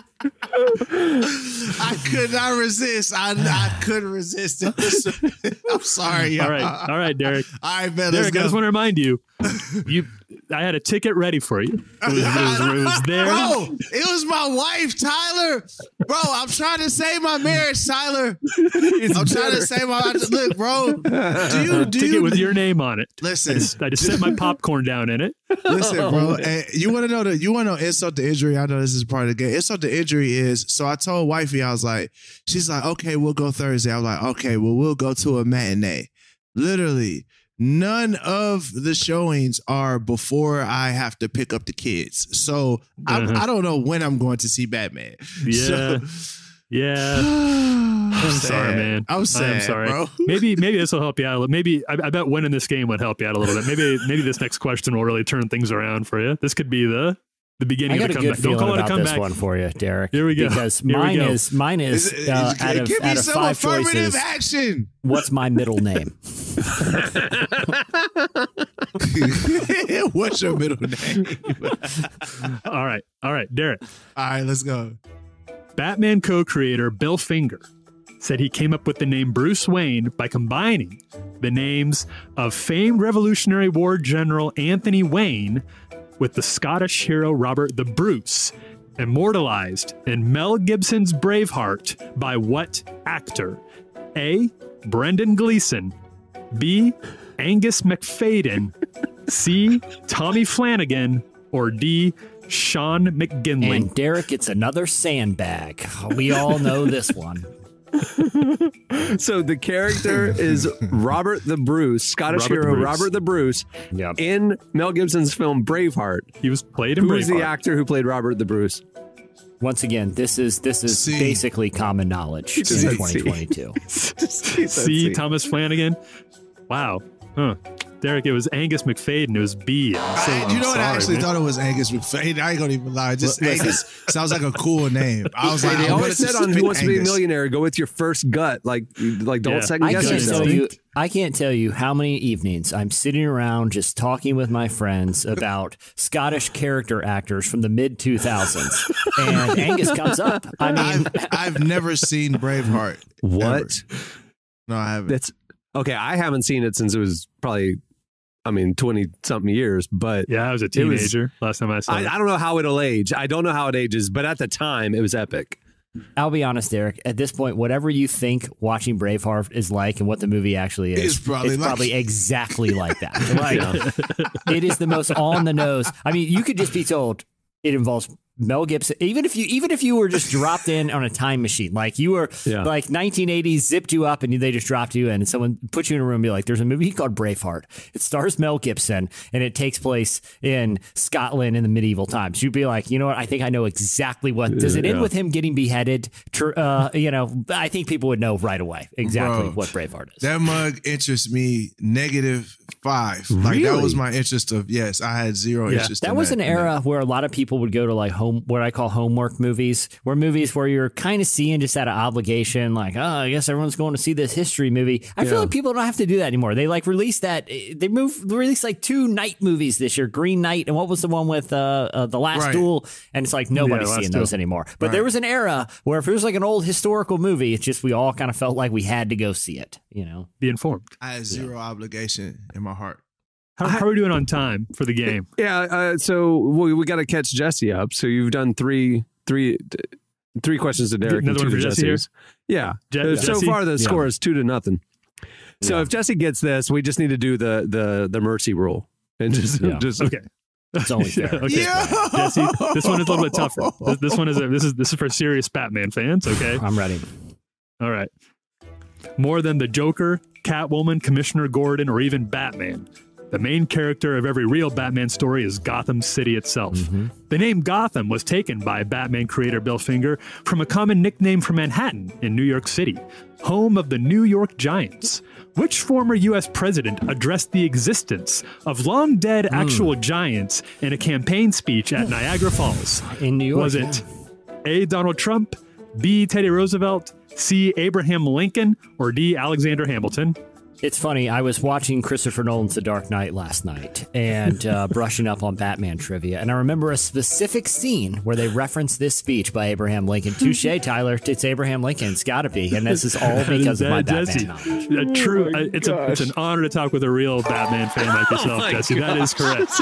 [SPEAKER 4] I could not resist. I couldn't resist it. I'm sorry, y'all.
[SPEAKER 5] All right, Derek.
[SPEAKER 4] All right, man.
[SPEAKER 5] Derek, I
[SPEAKER 4] Let's
[SPEAKER 5] just
[SPEAKER 4] go.
[SPEAKER 5] want to remind you, I had a ticket ready for you. It was there.
[SPEAKER 4] Bro, it was my wife, Tyler. Bro, I'm trying to save my marriage, Tyler. I'm trying to save my look, bro. Do
[SPEAKER 5] Ticket
[SPEAKER 4] you
[SPEAKER 5] with your name on it.
[SPEAKER 4] listen?
[SPEAKER 5] I just set my popcorn down in it.
[SPEAKER 4] Listen, bro. And you want to know insult to injury? I know this is part of the game. Insult to injury is, so I told wifey, I was like, she's like, okay, we'll go Thursday. I was like, okay, well, we'll go to a matinee. Literally, none of the showings are before I have to pick up the kids. So I don't know when I'm going to see Batman.
[SPEAKER 5] Yeah. Yeah. I'm sorry, man.
[SPEAKER 4] I'm sad,
[SPEAKER 5] I'm sorry.
[SPEAKER 4] bro.
[SPEAKER 5] Maybe this will help you out. Maybe I bet winning this game would help you out a little bit. Maybe this next question will really turn things around for you. This could be the beginning
[SPEAKER 3] I
[SPEAKER 5] of
[SPEAKER 3] got
[SPEAKER 5] the
[SPEAKER 3] a good
[SPEAKER 5] comeback. Don't
[SPEAKER 3] feeling
[SPEAKER 5] call it a
[SPEAKER 3] about this
[SPEAKER 5] comeback.
[SPEAKER 3] one for you, Derek.
[SPEAKER 5] Here we go.
[SPEAKER 3] Because
[SPEAKER 5] Here we
[SPEAKER 3] mine
[SPEAKER 5] go.
[SPEAKER 3] is out of
[SPEAKER 4] give me some
[SPEAKER 3] 5
[SPEAKER 4] affirmative
[SPEAKER 3] choices.
[SPEAKER 4] action.
[SPEAKER 3] What's my middle name?
[SPEAKER 4] What's your middle name?
[SPEAKER 5] All right, Derek.
[SPEAKER 4] All right, let's go.
[SPEAKER 5] Batman co-creator Bill Finger said he came up with the name Bruce Wayne by combining the names of famed Revolutionary War General Anthony Wayne with the Scottish hero Robert the Bruce, immortalized in Mel Gibson's Braveheart by what actor? A. Brendan Gleeson, B. Angus McFadden, C. Tommy Flanagan, or D. Sean McGinley.
[SPEAKER 3] And Derek gets another sandbag. We all know this one.
[SPEAKER 2] So the character is Robert the Bruce, Scottish
[SPEAKER 5] Robert the
[SPEAKER 2] hero
[SPEAKER 5] Bruce.
[SPEAKER 2] Robert the Bruce,
[SPEAKER 3] Yep.
[SPEAKER 2] in Mel Gibson's film Braveheart.
[SPEAKER 5] He was played in
[SPEAKER 2] Who is the
[SPEAKER 5] Braveheart.
[SPEAKER 2] actor who played Robert the Bruce?
[SPEAKER 3] Once again, this is
[SPEAKER 4] C.
[SPEAKER 3] basically common knowledge in
[SPEAKER 2] just said C.
[SPEAKER 3] 2022.
[SPEAKER 5] C. Thomas Flanagan. Wow. Huh. Derek, it was Angus McFadden. It was B.
[SPEAKER 4] You know what? I actually thought it was Angus McFadden. I ain't gonna even lie. Just Angus sounds like a cool name. I was like,
[SPEAKER 2] they always said on Who Wants to Be a
[SPEAKER 4] Angus.
[SPEAKER 2] Millionaire, go with your first gut. Like don't second guess yourself.
[SPEAKER 3] I can't tell you how many evenings I'm sitting around just talking with my friends about Scottish character actors from the mid 2000s, and Angus comes up. I mean,
[SPEAKER 4] I've never seen Braveheart.
[SPEAKER 2] What?
[SPEAKER 4] Ever. No, I haven't.
[SPEAKER 2] That's okay. I haven't seen it since it was probably, 20 something years, but
[SPEAKER 5] yeah, I was a teenager last time I saw it.
[SPEAKER 2] I don't know how it'll age. I don't know how it ages, but at the time it was epic.
[SPEAKER 3] I'll be honest, Derek. At this point, whatever you think watching Braveheart is like and what the movie actually is, it's probably exactly like that. Like, it is the most on the nose. I mean, you could just be told it involves Mel Gibson. Even if you were just dropped in on a time machine, like you were like 1980s, zipped you up and they just dropped you in, and someone put you in a room and be like, there's a movie called Braveheart. It stars Mel Gibson and it takes place in Scotland in the medieval times. You'd be like, you know what? I think I know exactly what. Does it end with him getting beheaded? I think people would know right away exactly what Braveheart is.
[SPEAKER 4] That mug interests me -5. Like
[SPEAKER 2] Really?
[SPEAKER 4] that was my interest of, yes, I had zero interest in
[SPEAKER 3] that was an era where a lot of people would go to like what I call homework movies, where you're kind of seeing just out of obligation, like, oh, I guess everyone's going to see this history movie. I feel like people don't have to do that anymore. They like released like 2 night movies this year, Green Knight, and what was the one with The Last Duel? And it's like nobody's seeing those anymore. But there was an era where if it was like an old historical movie, it's just we all kind of felt like we had to go see it,
[SPEAKER 5] Be informed.
[SPEAKER 4] I had zero obligation in my heart.
[SPEAKER 5] How are we doing on time for the game?
[SPEAKER 2] So we got to catch Jesse up. So you've done three questions to Derek.
[SPEAKER 5] Another one for Jesse here?
[SPEAKER 2] Yeah. So
[SPEAKER 5] Jesse?
[SPEAKER 2] far the score is 2-0. So if Jesse gets this, we just need to do the mercy rule and just
[SPEAKER 5] okay.
[SPEAKER 3] It's only fair.
[SPEAKER 5] Okay, Jesse, this one is a little bit tougher. This one is for serious Batman fans. Okay,
[SPEAKER 3] I'm ready.
[SPEAKER 5] All right. More than the Joker, Catwoman, Commissioner Gordon, or even Batman, the main character of every real Batman story is Gotham City itself. The name Gotham was taken by Batman creator Bill Finger from a common nickname for Manhattan in New York City, home of the New York Giants. Which former U.S. president addressed the existence of long-dead actual giants in a campaign speech at Niagara Falls?
[SPEAKER 3] In New York.
[SPEAKER 5] Was it A. Donald Trump, B. Teddy Roosevelt, C. Abraham Lincoln, or D. Alexander Hamilton?
[SPEAKER 3] It's funny. I was watching Christopher Nolan's The Dark Knight last night and brushing up on Batman trivia. And I remember a specific scene where they reference this speech by Abraham Lincoln. Touche, Tyler. It's Abraham Lincoln. It's got to be. And this is all because of my Batman knowledge.
[SPEAKER 5] True. It's an honor to talk with a real Batman fan like yourself, Jesse. God. That is correct.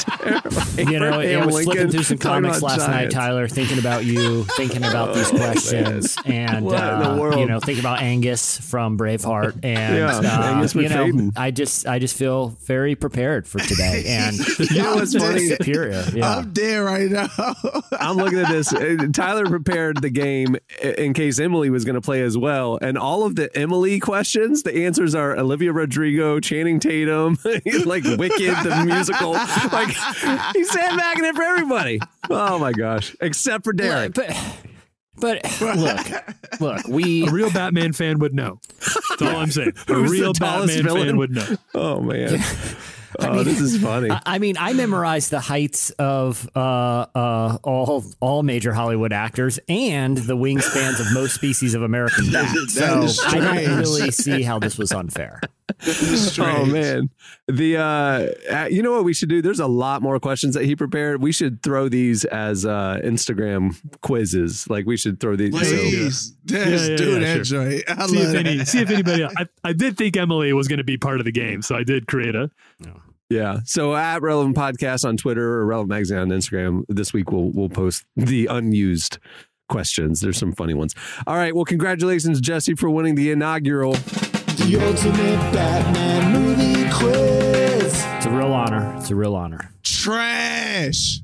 [SPEAKER 3] I was flipping through some comics last night, Tyler, thinking about you, thinking about these questions, and thinking about Angus from Braveheart, and I just feel very prepared for today, and
[SPEAKER 2] what's funny?
[SPEAKER 3] Superior. Yeah.
[SPEAKER 4] I'm there right now.
[SPEAKER 2] I'm looking at this. Tyler prepared the game in case Emily was going to play as well, and all of the Emily questions, the answers are Olivia Rodrigo, Channing Tatum, like Wicked the musical. Like he's sandbagging it for everybody. Oh my gosh, except for Derek.
[SPEAKER 3] But look,
[SPEAKER 5] a real Batman fan would know. That's all I'm saying. A real Batman fan would know.
[SPEAKER 2] Oh man. This is funny.
[SPEAKER 3] I memorized the heights of all major Hollywood actors and the wingspans of most species of American bats. So I don't really see how this was unfair.
[SPEAKER 2] Oh man, you know what we should do? There's a lot more questions that he prepared. We should throw these as Instagram quizzes. Like we should throw these.
[SPEAKER 4] Please, do that, Joy.
[SPEAKER 5] See if anybody. I did think Emily was going to be part of the game, so I did create a.
[SPEAKER 2] Yeah. So at Relevant Podcast on Twitter or Relevant Magazine on Instagram this week, we'll post the unused questions. There's some funny ones. All right. Well, congratulations, Jesse, for winning the inaugural
[SPEAKER 12] The Ultimate Batman Movie Quiz.
[SPEAKER 3] It's a real honor. It's a real honor.
[SPEAKER 4] Trash.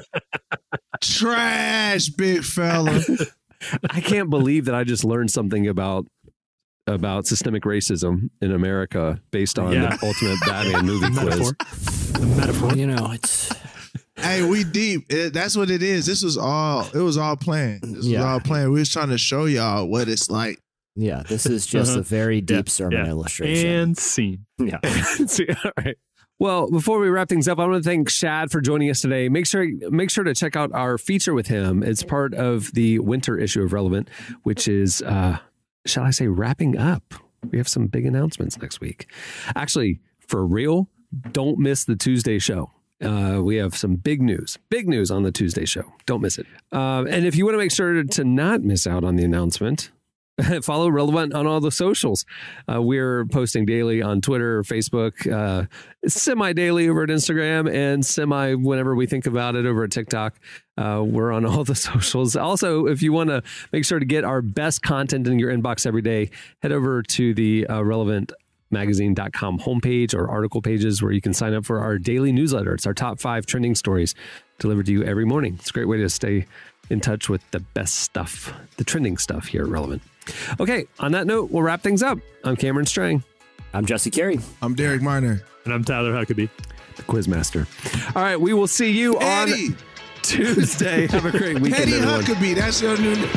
[SPEAKER 4] Trash, big fella.
[SPEAKER 2] I can't believe that I just learned something about systemic racism in America based on the Ultimate Batman Movie Quiz.
[SPEAKER 5] The metaphor.
[SPEAKER 3] It's...
[SPEAKER 4] Hey, we deep. That's what it is. It was all planned. This was all planned. We was trying to show y'all what it's like.
[SPEAKER 3] Yeah, this is just a very deep sermon illustration.
[SPEAKER 5] And scene.
[SPEAKER 3] Yeah.
[SPEAKER 2] See, all right. Well, before we wrap things up, I want to thank Shad for joining us today. Make sure to check out our feature with him. It's part of the winter issue of Relevant, which is, shall I say, wrapping up. We have some big announcements next week. Actually, for real, don't miss the Tuesday show. We have some big news on the Tuesday show. Don't miss it. And if you want to make sure to not miss out on the announcement, follow Relevant on all the socials. We're posting daily on Twitter, Facebook, semi-daily over at Instagram, and semi whenever we think about it over at TikTok. We're on all the socials. Also, if you want to make sure to get our best content in your inbox every day, head over to the relevantmagazine.com homepage or article pages where you can sign up for our daily newsletter. It's our top 5 trending stories delivered to you every morning. It's a great way to stay in touch with the best stuff, the trending stuff here at Relevant. Okay, on that note, we'll wrap things up. I'm Cameron Strang.
[SPEAKER 3] I'm Jesse Carey.
[SPEAKER 4] I'm Derek Miner.
[SPEAKER 5] And I'm Tyler Huckabee,
[SPEAKER 2] the Quizmaster. All right, we will see you on Tuesday. Have a great weekend,
[SPEAKER 4] Eddie
[SPEAKER 2] everyone.
[SPEAKER 4] Huckabee, that's your new name.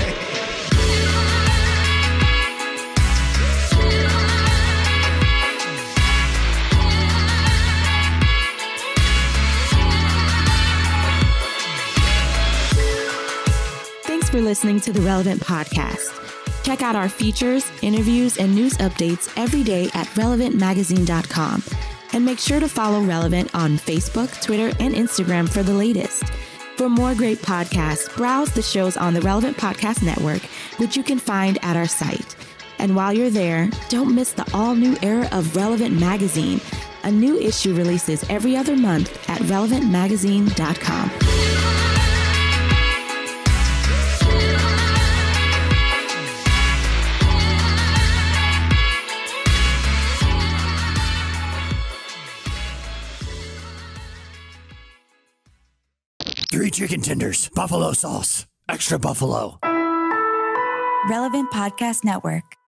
[SPEAKER 1] Thanks for listening to the Relevant Podcast. Check out our features, interviews, and news updates every day at relevantmagazine.com. And make sure to follow Relevant on Facebook, Twitter, and Instagram for the latest. For more great podcasts, browse the shows on the Relevant Podcast Network, which you can find at our site. And while you're there, don't miss the all-new era of Relevant Magazine. A new issue releases every other month at relevantmagazine.com.
[SPEAKER 3] Three chicken tenders, buffalo sauce, extra buffalo.
[SPEAKER 13] Relevant Podcast Network.